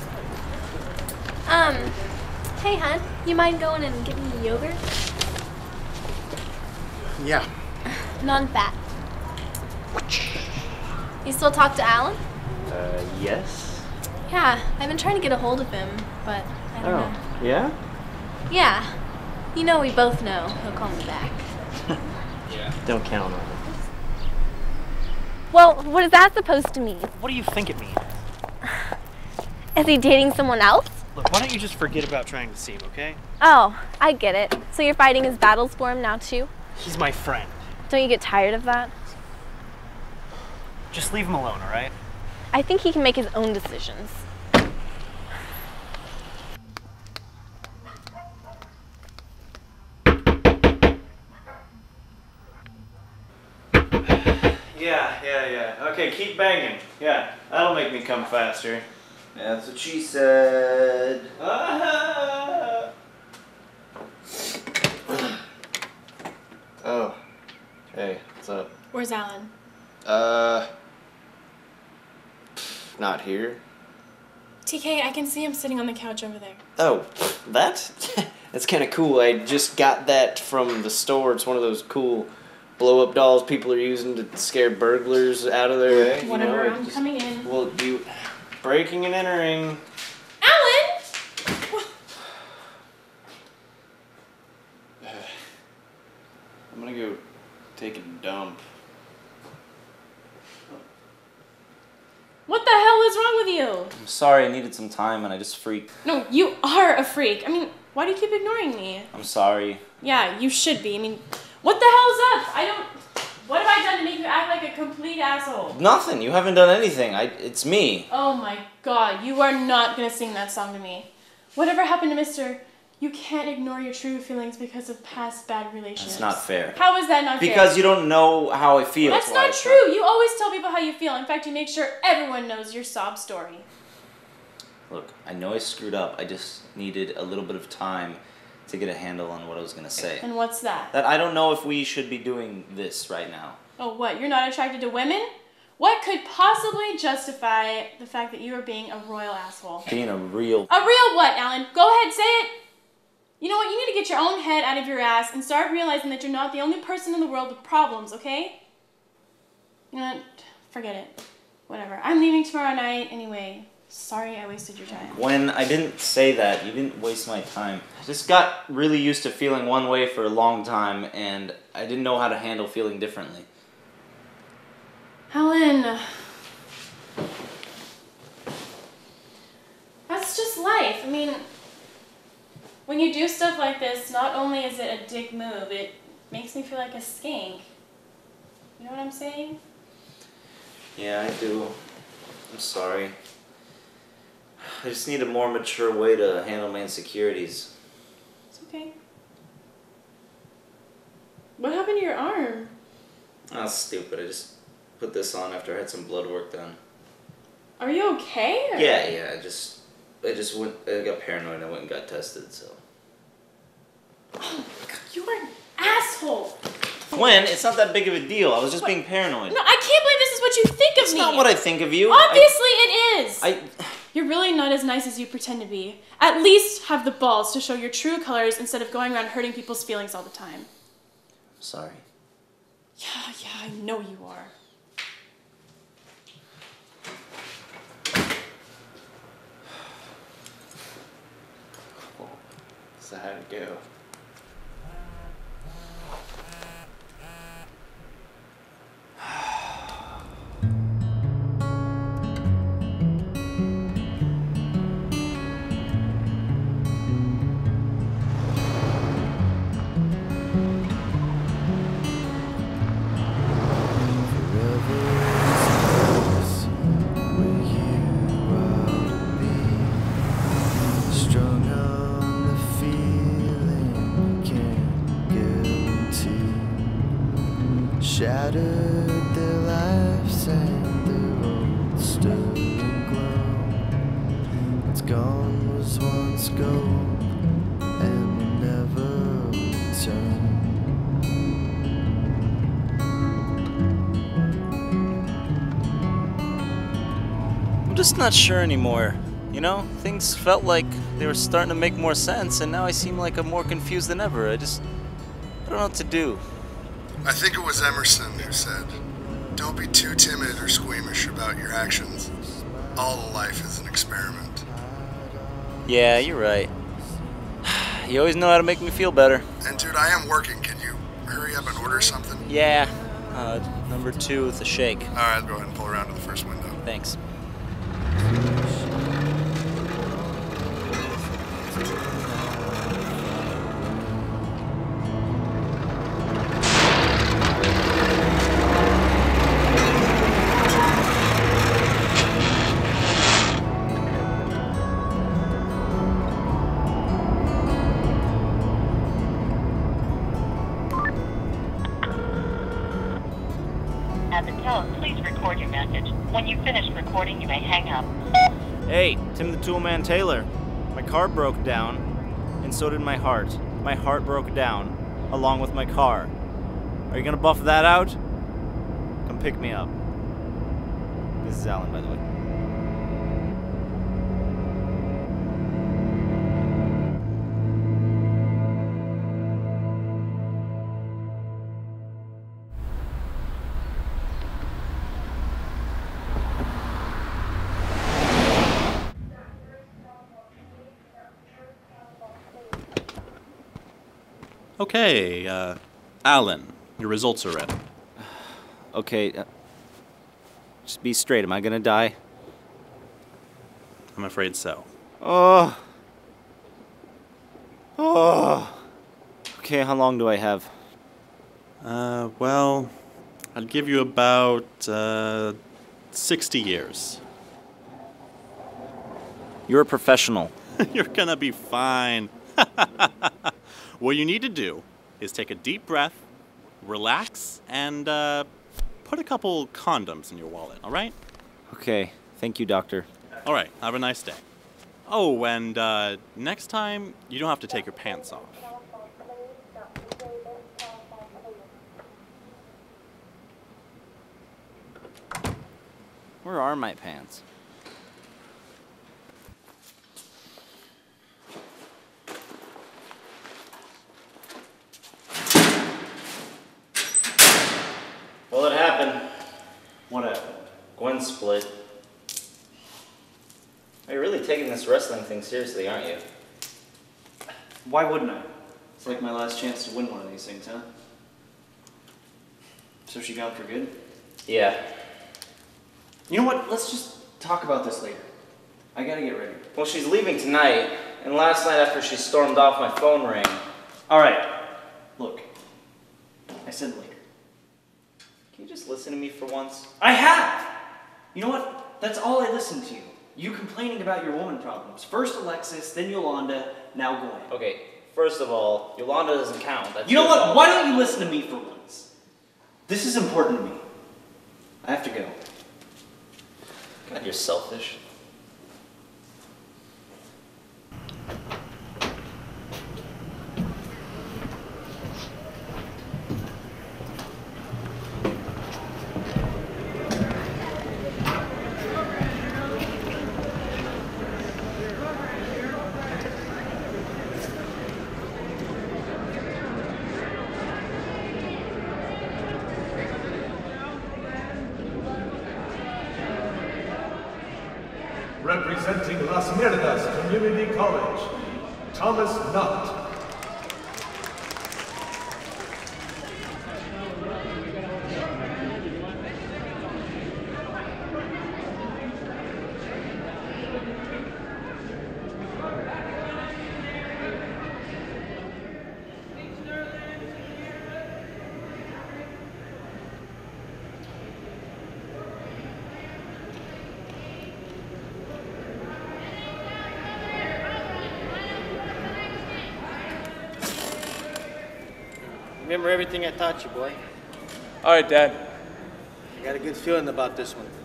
Hey, hon, you mind going and getting me yogurt? Yeah. Non-fat. You still talk to Alan? Yes? Yeah, I've been trying to get a hold of him, but I don't know. Yeah? Yeah. You know, we both know he'll call me back. Don't count on it. Well, what is that supposed to mean? What do you think it means? Is he dating someone else? Look, why don't you just forget about trying to see him, okay? Oh, I get it. So you're fighting his battles for him now, too? He's my friend. Don't you get tired of that? Just leave him alone, alright? I think he can make his own decisions. Yeah. Okay, keep banging. Yeah, that'll make me come faster. That's what she said. Oh. Hey, what's up? Where's Alan? Not here. TK, I can see him sitting on the couch over there. Oh, that? That's kind of cool. I just got that from the store. It's one of those cool blow-up dolls people are using to scare burglars out of their way. Whatever, I'm coming in. Well, you... Breaking and entering. Alan! I'm gonna go take a dump. What the hell is wrong with you? I'm sorry, I needed some time and I just freaked. No, you are a freak. I mean, Why do you keep ignoring me? I'm sorry. Yeah, you should be. I mean, what the hell's up? What have I done to make you act like a complete asshole? Nothing. You haven't done anything. It's me. Oh my god, you are not gonna sing that song to me. Whatever happened to Mr. You can't ignore your true feelings because of past bad relationships. That's not fair. How is that not fair? Because you don't know how I feel. That's not true. You always tell people how you feel. In fact, you make sure everyone knows your sob story. Look, I know I screwed up. I just needed a little bit of time to get a handle on what I was going to say. And what's that? That I don't know if we should be doing this right now. Oh, what? You're not attracted to women? What could possibly justify the fact that you are being a royal asshole? Being a real... A real what, Alan? Go ahead, say it. You know what? You need to get your own head out of your ass and start realizing that you're not the only person in the world with problems, okay? You know what? Forget it. Whatever. I'm leaving tomorrow night anyway. Sorry I wasted your time. When I didn't say that, you didn't waste my time. I just got really used to feeling one way for a long time, and I didn't know how to handle feeling differently. Helen, that's just life. I mean, when you do stuff like this, not only is it a dick move, it makes me feel like a skank. You know what I'm saying? Yeah, I do. I'm sorry. I just need a more mature way to handle my insecurities. It's okay. What happened to your arm? That's stupid. I just put this on after I had some blood work done. Are you okay? Or? Yeah. I got paranoid and I went and got tested, so. Oh my god, you are an asshole. When? It's not that big of a deal. I was just being paranoid. No, I can't believe this is what you think of me. It's not what I think of you. Obviously it is. You're really not as nice as you pretend to be. At least have the balls to show your true colors instead of going around hurting people's feelings all the time. I'm sorry. Yeah, I know you are. So how'd it go? Shattered their lives and their old sterling glow. What's gone was once gold and will never return. I'm just not sure anymore. You know, things felt like they were starting to make more sense, and now I seem like I'm more confused than ever. I don't know what to do. I think it was Emerson who said, "Don't be too timid or squeamish about your actions. All of life is an experiment." Yeah, you're right. You always know how to make me feel better. And dude, I am working. Can you hurry up and order something? Yeah. Number 2 with a shake. Alright, go ahead and pull around to the first window. Thanks. At the tone, please record your message. When you've finished recording, you may hang up. Hey, Tim the Toolman Taylor. My car broke down, and so did my heart. My heart broke down, along with my car. Are you gonna buff that out? Come pick me up. This is Alan, by the way. Okay, Alan, your results are in. Okay, just be straight. Am I gonna die? I'm afraid so. Oh. Oh. Okay, how long do I have? Well, I'd give you about 60 years. You're a professional. You're gonna be fine. What you need to do is take a deep breath, relax, and put a couple condoms in your wallet, all right? Okay, thank you, doctor. All right, have a nice day. Oh, and next time, you don't have to take your pants off. Where are my pants? Well, it happened. What happened? Gwen split. You're really taking this wrestling thing seriously, aren't you? Why wouldn't I? It's like my last chance to win one of these things, huh? So she gone for good? Yeah. You know what? Let's just talk about this later. I gotta get ready. Well, she's leaving tonight, and last night after she stormed off, my phone rang. Alright. Look. I said later. Can you just listen to me for once? I have! You know what? That's all I listened to. You complaining about your woman problems. First Alexis, then Yolanda, now Gwen. Okay, first of all, Yolanda doesn't count. That's you know your what? fault. Why don't you listen to me for once? This is important to me. I have to go. God, you're selfish. Representing Las Mierdas Community College, Thomas Nutt. Remember everything I taught you, boy. All right, Dad. I got a good feeling about this one.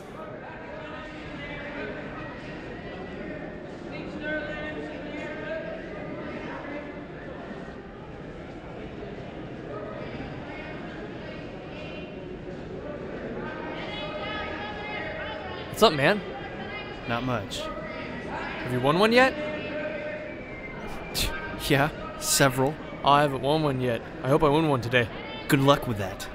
What's up, man? Not much. Have you won one yet? Yeah, several. I haven't won one yet. I hope I win one today. Good luck with that.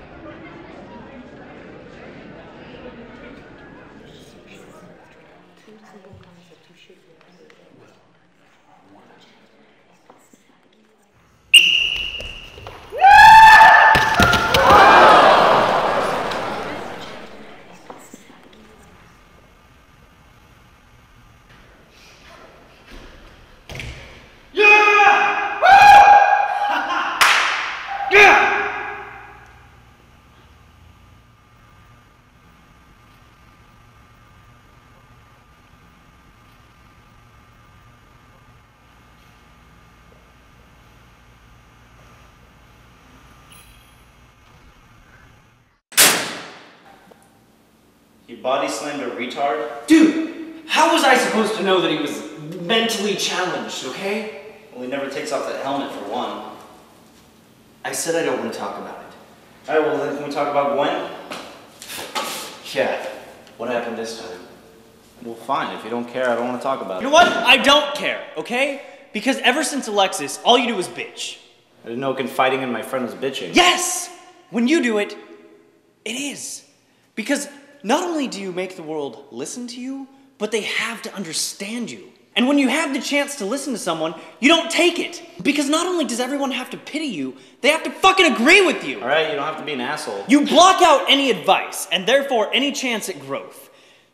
You body slammed a retard? Dude, how was I supposed to know that he was mentally challenged, okay? Well, he never takes off that helmet for one. I said I don't want to talk about it. Alright, well then can we talk about Gwen? Yeah. What happened this time? Well, fine. If you don't care, I don't want to talk about it. You know what? I don't care, okay? Because ever since Alexis, all you do is bitch. I didn't know confiding in my friend was bitching. Yes! When you do it, it is. Because not only do you make the world listen to you, but they have to understand you. And when you have the chance to listen to someone, you don't take it. Because not only does everyone have to pity you, they have to fucking agree with you. Alright, you don't have to be an asshole. You block out any advice, and therefore any chance at growth.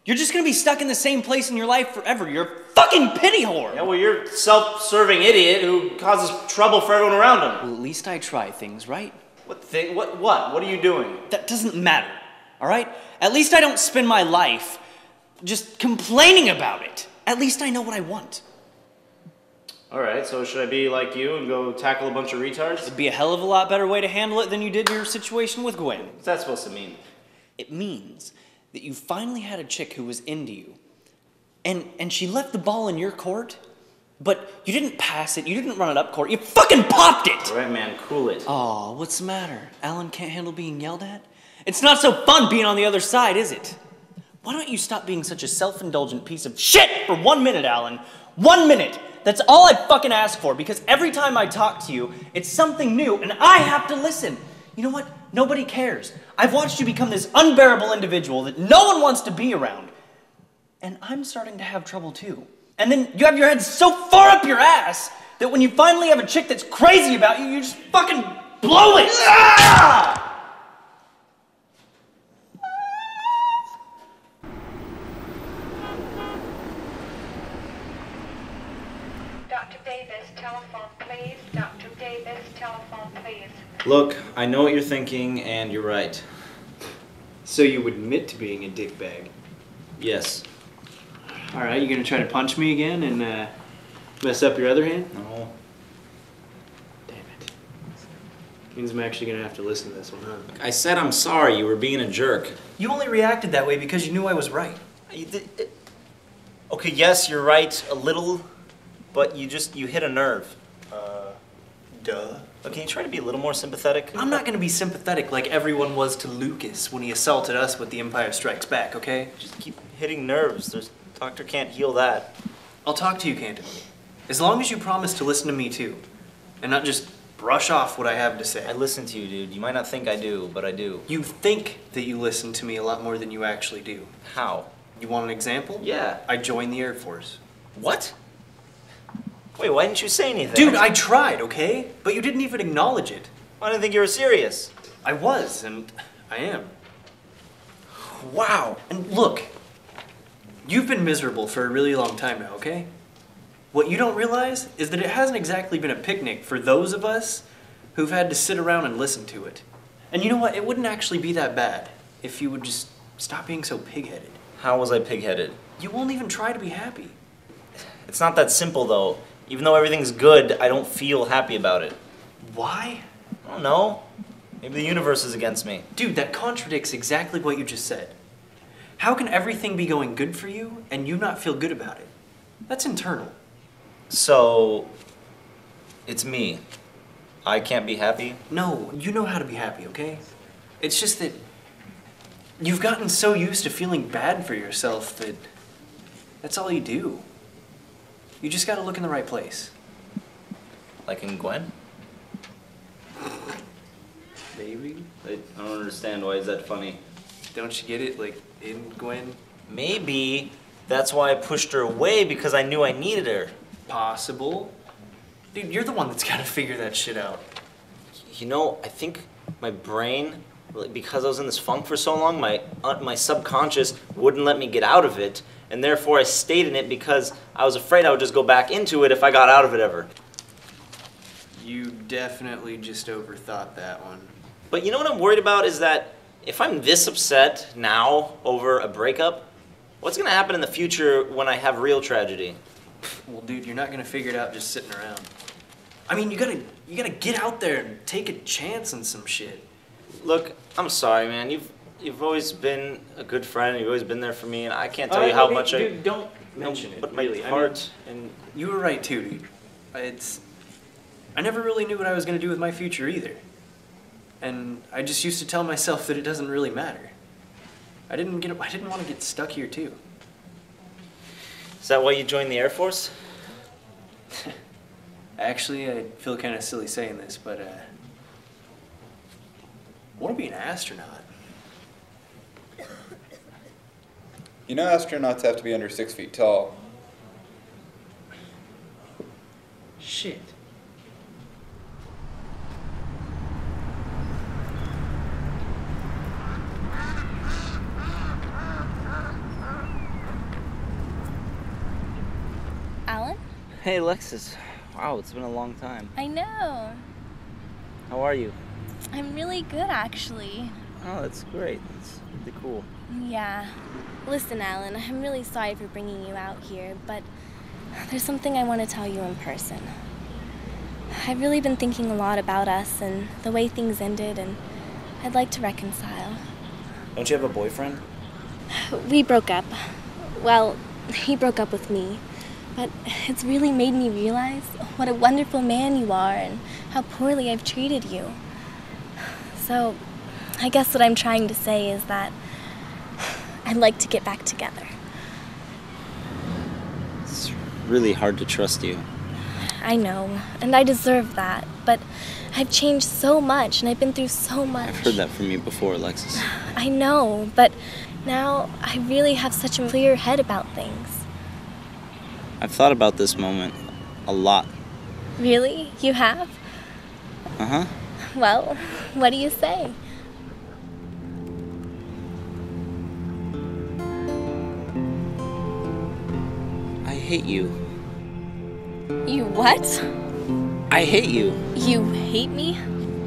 You're just gonna be stuck in the same place in your life forever. You're a fucking pity whore. Yeah, well, you're a self-serving idiot who causes trouble for everyone around him. Well, at least I try things, right? What thing? What? What are you doing? That doesn't matter, all right? At least I don't spend my life just complaining about it. At least I know what I want. Alright, so should I be like you and go tackle a bunch of retards? It'd be a hell of a lot better way to handle it than you did your situation with Gwen. What's that supposed to mean? It means that you finally had a chick who was into you. And she left the ball in your court, but you didn't pass it, you didn't run it up court, you fucking popped it! Alright, man, cool it. Aw, what's the matter? Alan can't handle being yelled at? It's not so fun being on the other side, is it? Why don't you stop being such a self-indulgent piece of shit for 1 minute, Alan? 1 minute! That's all I fucking ask for, because every time I talk to you, it's something new, and I have to listen. You know what? Nobody cares. I've watched you become this unbearable individual that no one wants to be around. And I'm starting to have trouble too. And then you have your head so far up your ass that when you finally have a chick that's crazy about you, you just fucking blow it! Ah! Dr. Davis, telephone, please. Dr. Davis, telephone, please. Look, I know what you're thinking, and you're right. So you admit to being a dickbag? Yes. Alright, you gonna try to punch me again and mess up your other hand? No. Damn it. Means I'm actually gonna have to listen to this one, huh? I said I'm sorry, you were being a jerk. You only reacted that way because you knew I was right. Okay, yes, you're right, a little, but you hit a nerve. Duh. Okay, you try to be a little more sympathetic? I'm not gonna be sympathetic like everyone was to Lucas when he assaulted us with The Empire Strikes Back, okay? Just keep hitting nerves. Doctor can't heal that. I'll talk to you candidly. As long as you promise to listen to me too, and not just brush off what I have to say. I listen to you, dude. You might not think I do, but I do. You think that you listen to me a lot more than you actually do. How? You want an example? Yeah. I joined the Air Force. What? Wait, why didn't you say anything? Dude, I tried, okay? But you didn't even acknowledge it. I didn't think you were serious. I was, and I am. Wow. And look, you've been miserable for a really long time now, okay? What you don't realize is that it hasn't exactly been a picnic for those of us who've had to sit around and listen to it. And you know what? It wouldn't actually be that bad if you would just stop being so pig-headed. How was I pig-headed? You won't even try to be happy. It's not that simple, though. Even though everything's good, I don't feel happy about it. Why? I don't know. Maybe the universe is against me. Dude, that contradicts exactly what you just said. How can everything be going good for you and you not feel good about it? That's internal. So, it's me. I can't be happy? No, you know how to be happy, okay? It's just that you've gotten so used to feeling bad for yourself that that's all you do. You just gotta look in the right place. Like in Gwen? Maybe. I don't understand. Why is that funny? Don't you get it? Like, in Gwen? Maybe that's why I pushed her away, because I knew I needed her. Possible. Dude, you're the one that's gotta figure that shit out. You know, I think my brain, because I was in this funk for so long, my subconscious wouldn't let me get out of it, and therefore I stayed in it because I was afraid I would just go back into it if I got out of it ever. You definitely just overthought that one. But you know what I'm worried about is that if I'm this upset now over a breakup, what's gonna happen in the future when I have real tragedy? Well, dude, you're not gonna figure it out just sitting around. I mean, you gotta get out there and take a chance on some shit. Look, I'm sorry, man. You've always been a good friend. You've always been there for me, and I can't tell you how much dude, don't mention it. But my really. heart and you were right too, dude. I never really knew what I was gonna do with my future either, and I just used to tell myself that it doesn't really matter. I didn't want to get stuck here too. Is that why you joined the Air Force? Actually, I feel kind of silly saying this, but I want to be an astronaut. You know astronauts have to be under 6 feet tall. Shit. Alan? Hey, Alexis. Wow, it's been a long time. I know. How are you? I'm really good, actually. Oh, that's great. That's really cool. Yeah. Listen, Alan, I'm really sorry for bringing you out here, but there's something I want to tell you in person. I've really been thinking a lot about us and the way things ended, and I'd like to reconcile. Don't you have a boyfriend? We broke up. Well, he broke up with me. But it's really made me realize what a wonderful man you are and how poorly I've treated you. So, I guess what I'm trying to say is that I'd like to get back together. It's really hard to trust you. I know, and I deserve that, but I've changed so much and I've been through so much. I've heard that from you before, Alexis. I know, but now I really have such a clear head about things. I've thought about this moment a lot. Really? You have? Uh-huh. Well, what do you say? I hate you. You what? I hate you. You hate me?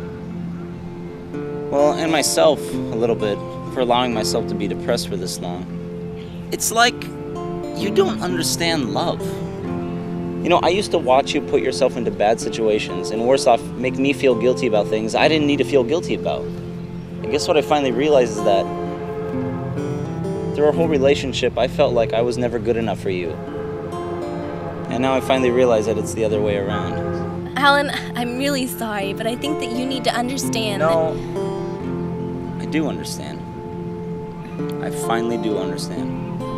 Well, and myself a little bit for allowing myself to be depressed for this long. It's like you don't understand love. You know, I used to watch you put yourself into bad situations and worse off, make me feel guilty about things I didn't need to feel guilty about. I guess what I finally realized is that through our whole relationship, I felt like I was never good enough for you. And now I finally realize that it's the other way around. Alan, I'm really sorry, but I think that you need to understand No, I do understand. I finally do understand.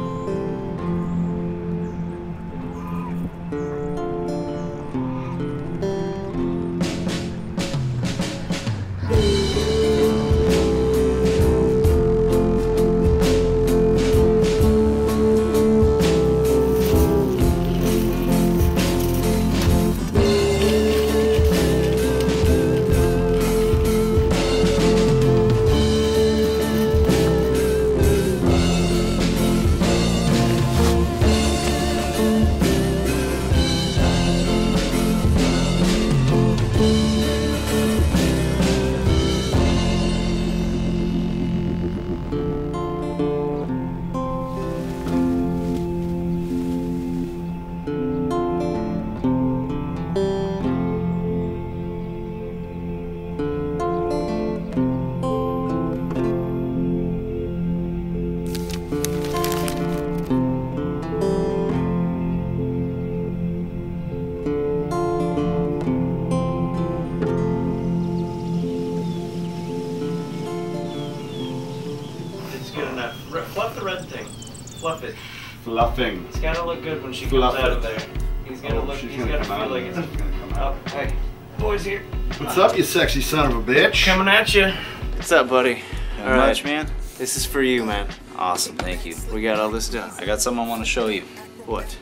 Fluff the red thing. Fluff it. Fluffing. It's gotta look good when she Fluff comes out it. of there. He's gonna look. He's gotta feel like it's gonna come out. Oh, hey, boys here. What's up, you sexy son of a bitch? Coming at you. What's up, buddy? Not much, man. This is for you, man. Awesome, thank you. We got all this done. I got something I want to show you. What?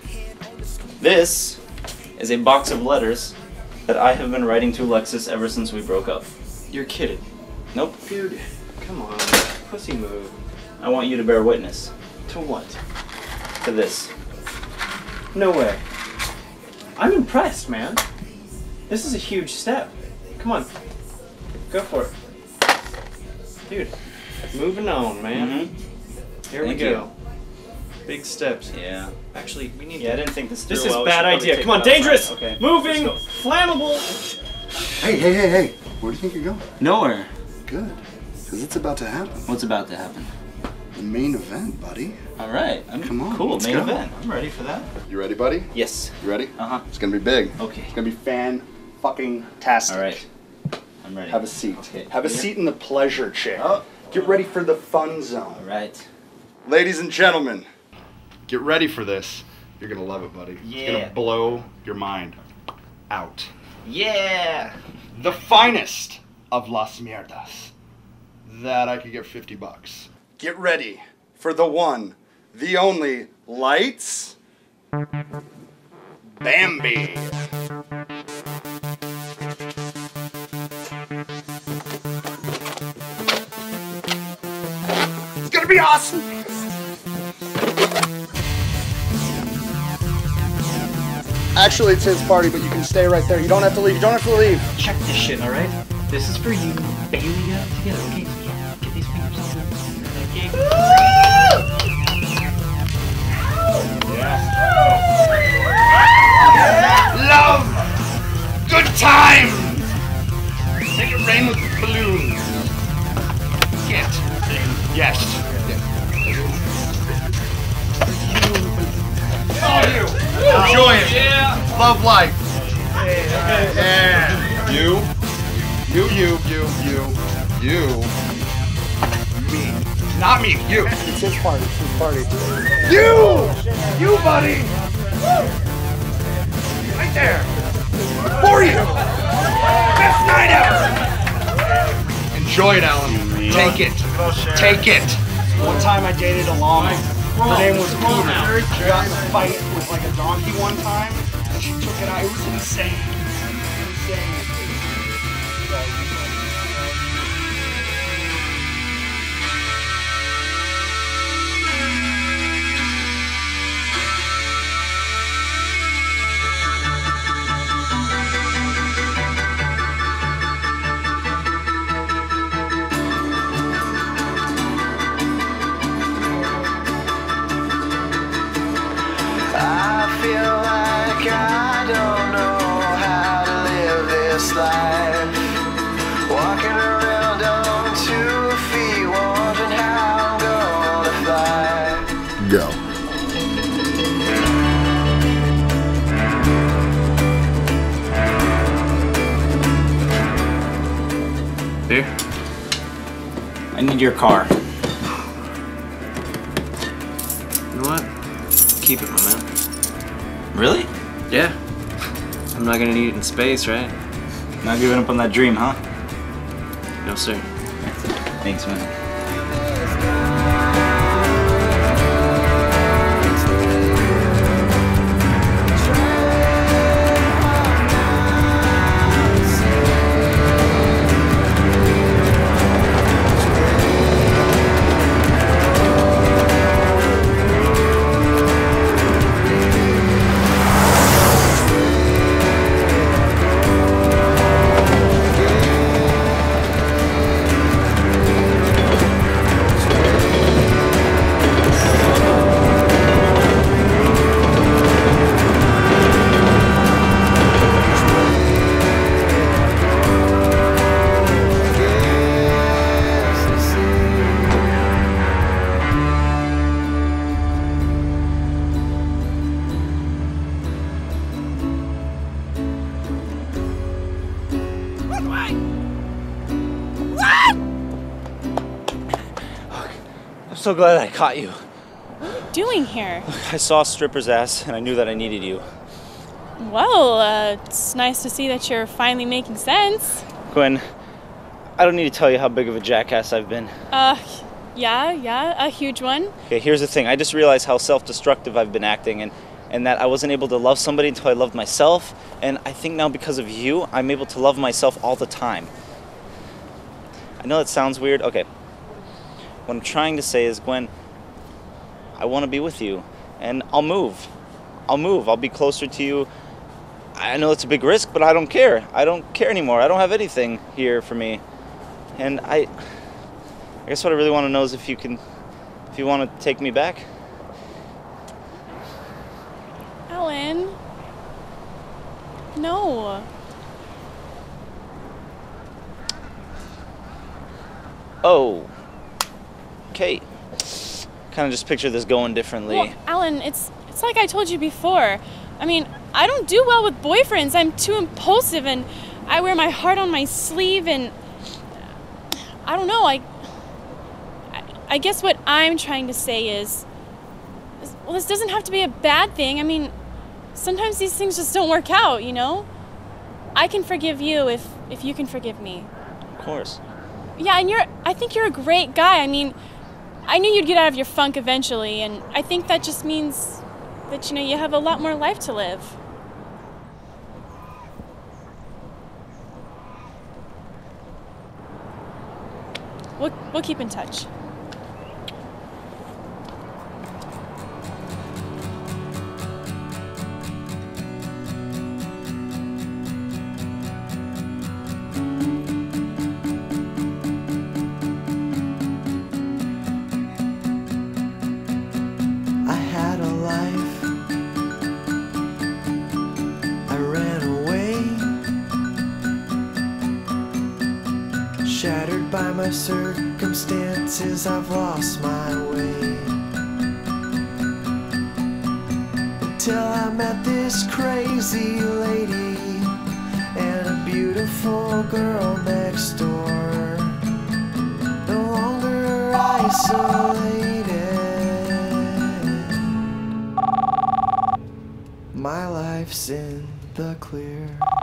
This is a box of letters that I have been writing to Alexis ever since we broke up. You're kidding. Nope. Dude, come on. Pussy move. I want you to bear witness. To what? To this. No way. I'm impressed, man. This is a huge step. Come on. Go for it. Dude, moving on, man. Here we Thank go. you. Big steps. Yeah. Actually, we need Yeah, to... I didn't think this through. This is well. bad We should probably idea. take Come on, it outside. dangerous! Okay. Moving! Let's Flammable! Hey. Where do you think you're going? Nowhere. Good. Because it's about to happen. What's about to happen? The main event, buddy. All right. Come on. Cool. Let's Main go. event. I'm ready for that. You ready, buddy? Yes. You ready? Uh-huh. It's gonna be big. Okay. It's gonna be fan-fucking-tastic. All right. I'm ready. Have a seat. Okay. Have a seat in the pleasure chair. Oh. Get ready for the fun zone. All right. Ladies and gentlemen, get ready for this. You're gonna love it, buddy. It's Yeah. gonna blow your mind out. Yeah. The finest of Las Mierdas. That I could get $50. Get ready for the one, the only, Lights Bambi. It's gonna be awesome. Actually, it's his party, but you can stay right there. You don't have to leave. You don't have to leave. Check this shit, all right? This is for you. Bailey, get it together, okay? Get these fingers on them. Okay. Love! Good time! Make it rain with balloons. Get. Yes. Enjoy it. Yeah. Love life. Yeah. You. Me. Not me. You. It's his party. It's his party. You, buddy. Right there. For you. Best night ever. Enjoy it, Alan. Take it. Take it. One time I dated a llama. Her name was Peter. She got in a fight with like a donkey one time, and she took it out. It was insane. I feel like I don't know how to live this life. Walking around on 2 feet, wondering how I'm gonna fly. Go. Here. I need your car. You know what? Keep it, my man. Really? Yeah. I'm not gonna need it in space, right? Not giving up on that dream, huh? No, sir. Thanks, man. I'm so glad I caught you. What are you doing here? I saw a stripper's ass and I knew that I needed you. Well, it's nice to see that you're finally making sense. Gwen, I don't need to tell you how big of a jackass I've been. Yeah, a huge one. Okay, here's the thing. I just realized how self-destructive I've been acting and that I wasn't able to love somebody until I loved myself. And I think now because of you, I'm able to love myself all the time. I know that sounds weird. Okay. What I'm trying to say is, Gwen, I want to be with you. And I'll move. I'll be closer to you. I know it's a big risk, but I don't care. I don't care anymore. I don't have anything here for me. And I guess what I really want to know is if you want to take me back. Alan. No. Oh. Okay. Kind of just picture this going differently. Well, Alan, it's like I told you before. I mean, I don't do well with boyfriends. I'm too impulsive and I wear my heart on my sleeve and I don't know, I guess what I'm trying to say is, well, this doesn't have to be a bad thing. I mean, sometimes these things just don't work out, you know? I can forgive you if you can forgive me. Of course. Yeah, and I think you're a great guy. I mean, I knew you'd get out of your funk eventually, and I think that just means that, you have a lot more life to live. We'll keep in touch. life circumstances, I've lost my way. Until I met this crazy lady and a beautiful girl next door. No longer isolated. My life's in the clear.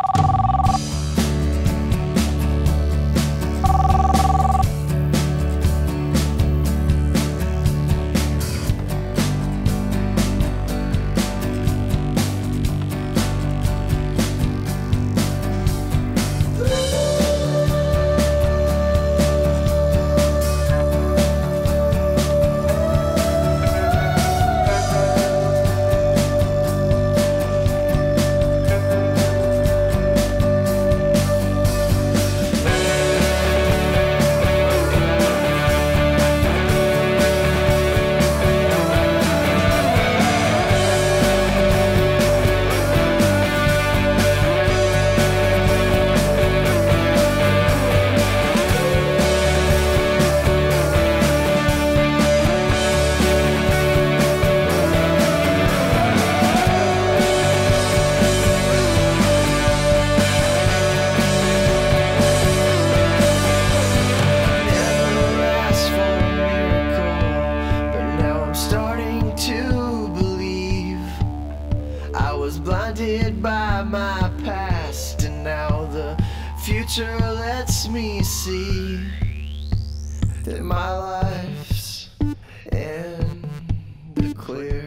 Blinded by my past, and now the future lets me see that my life's in the clear.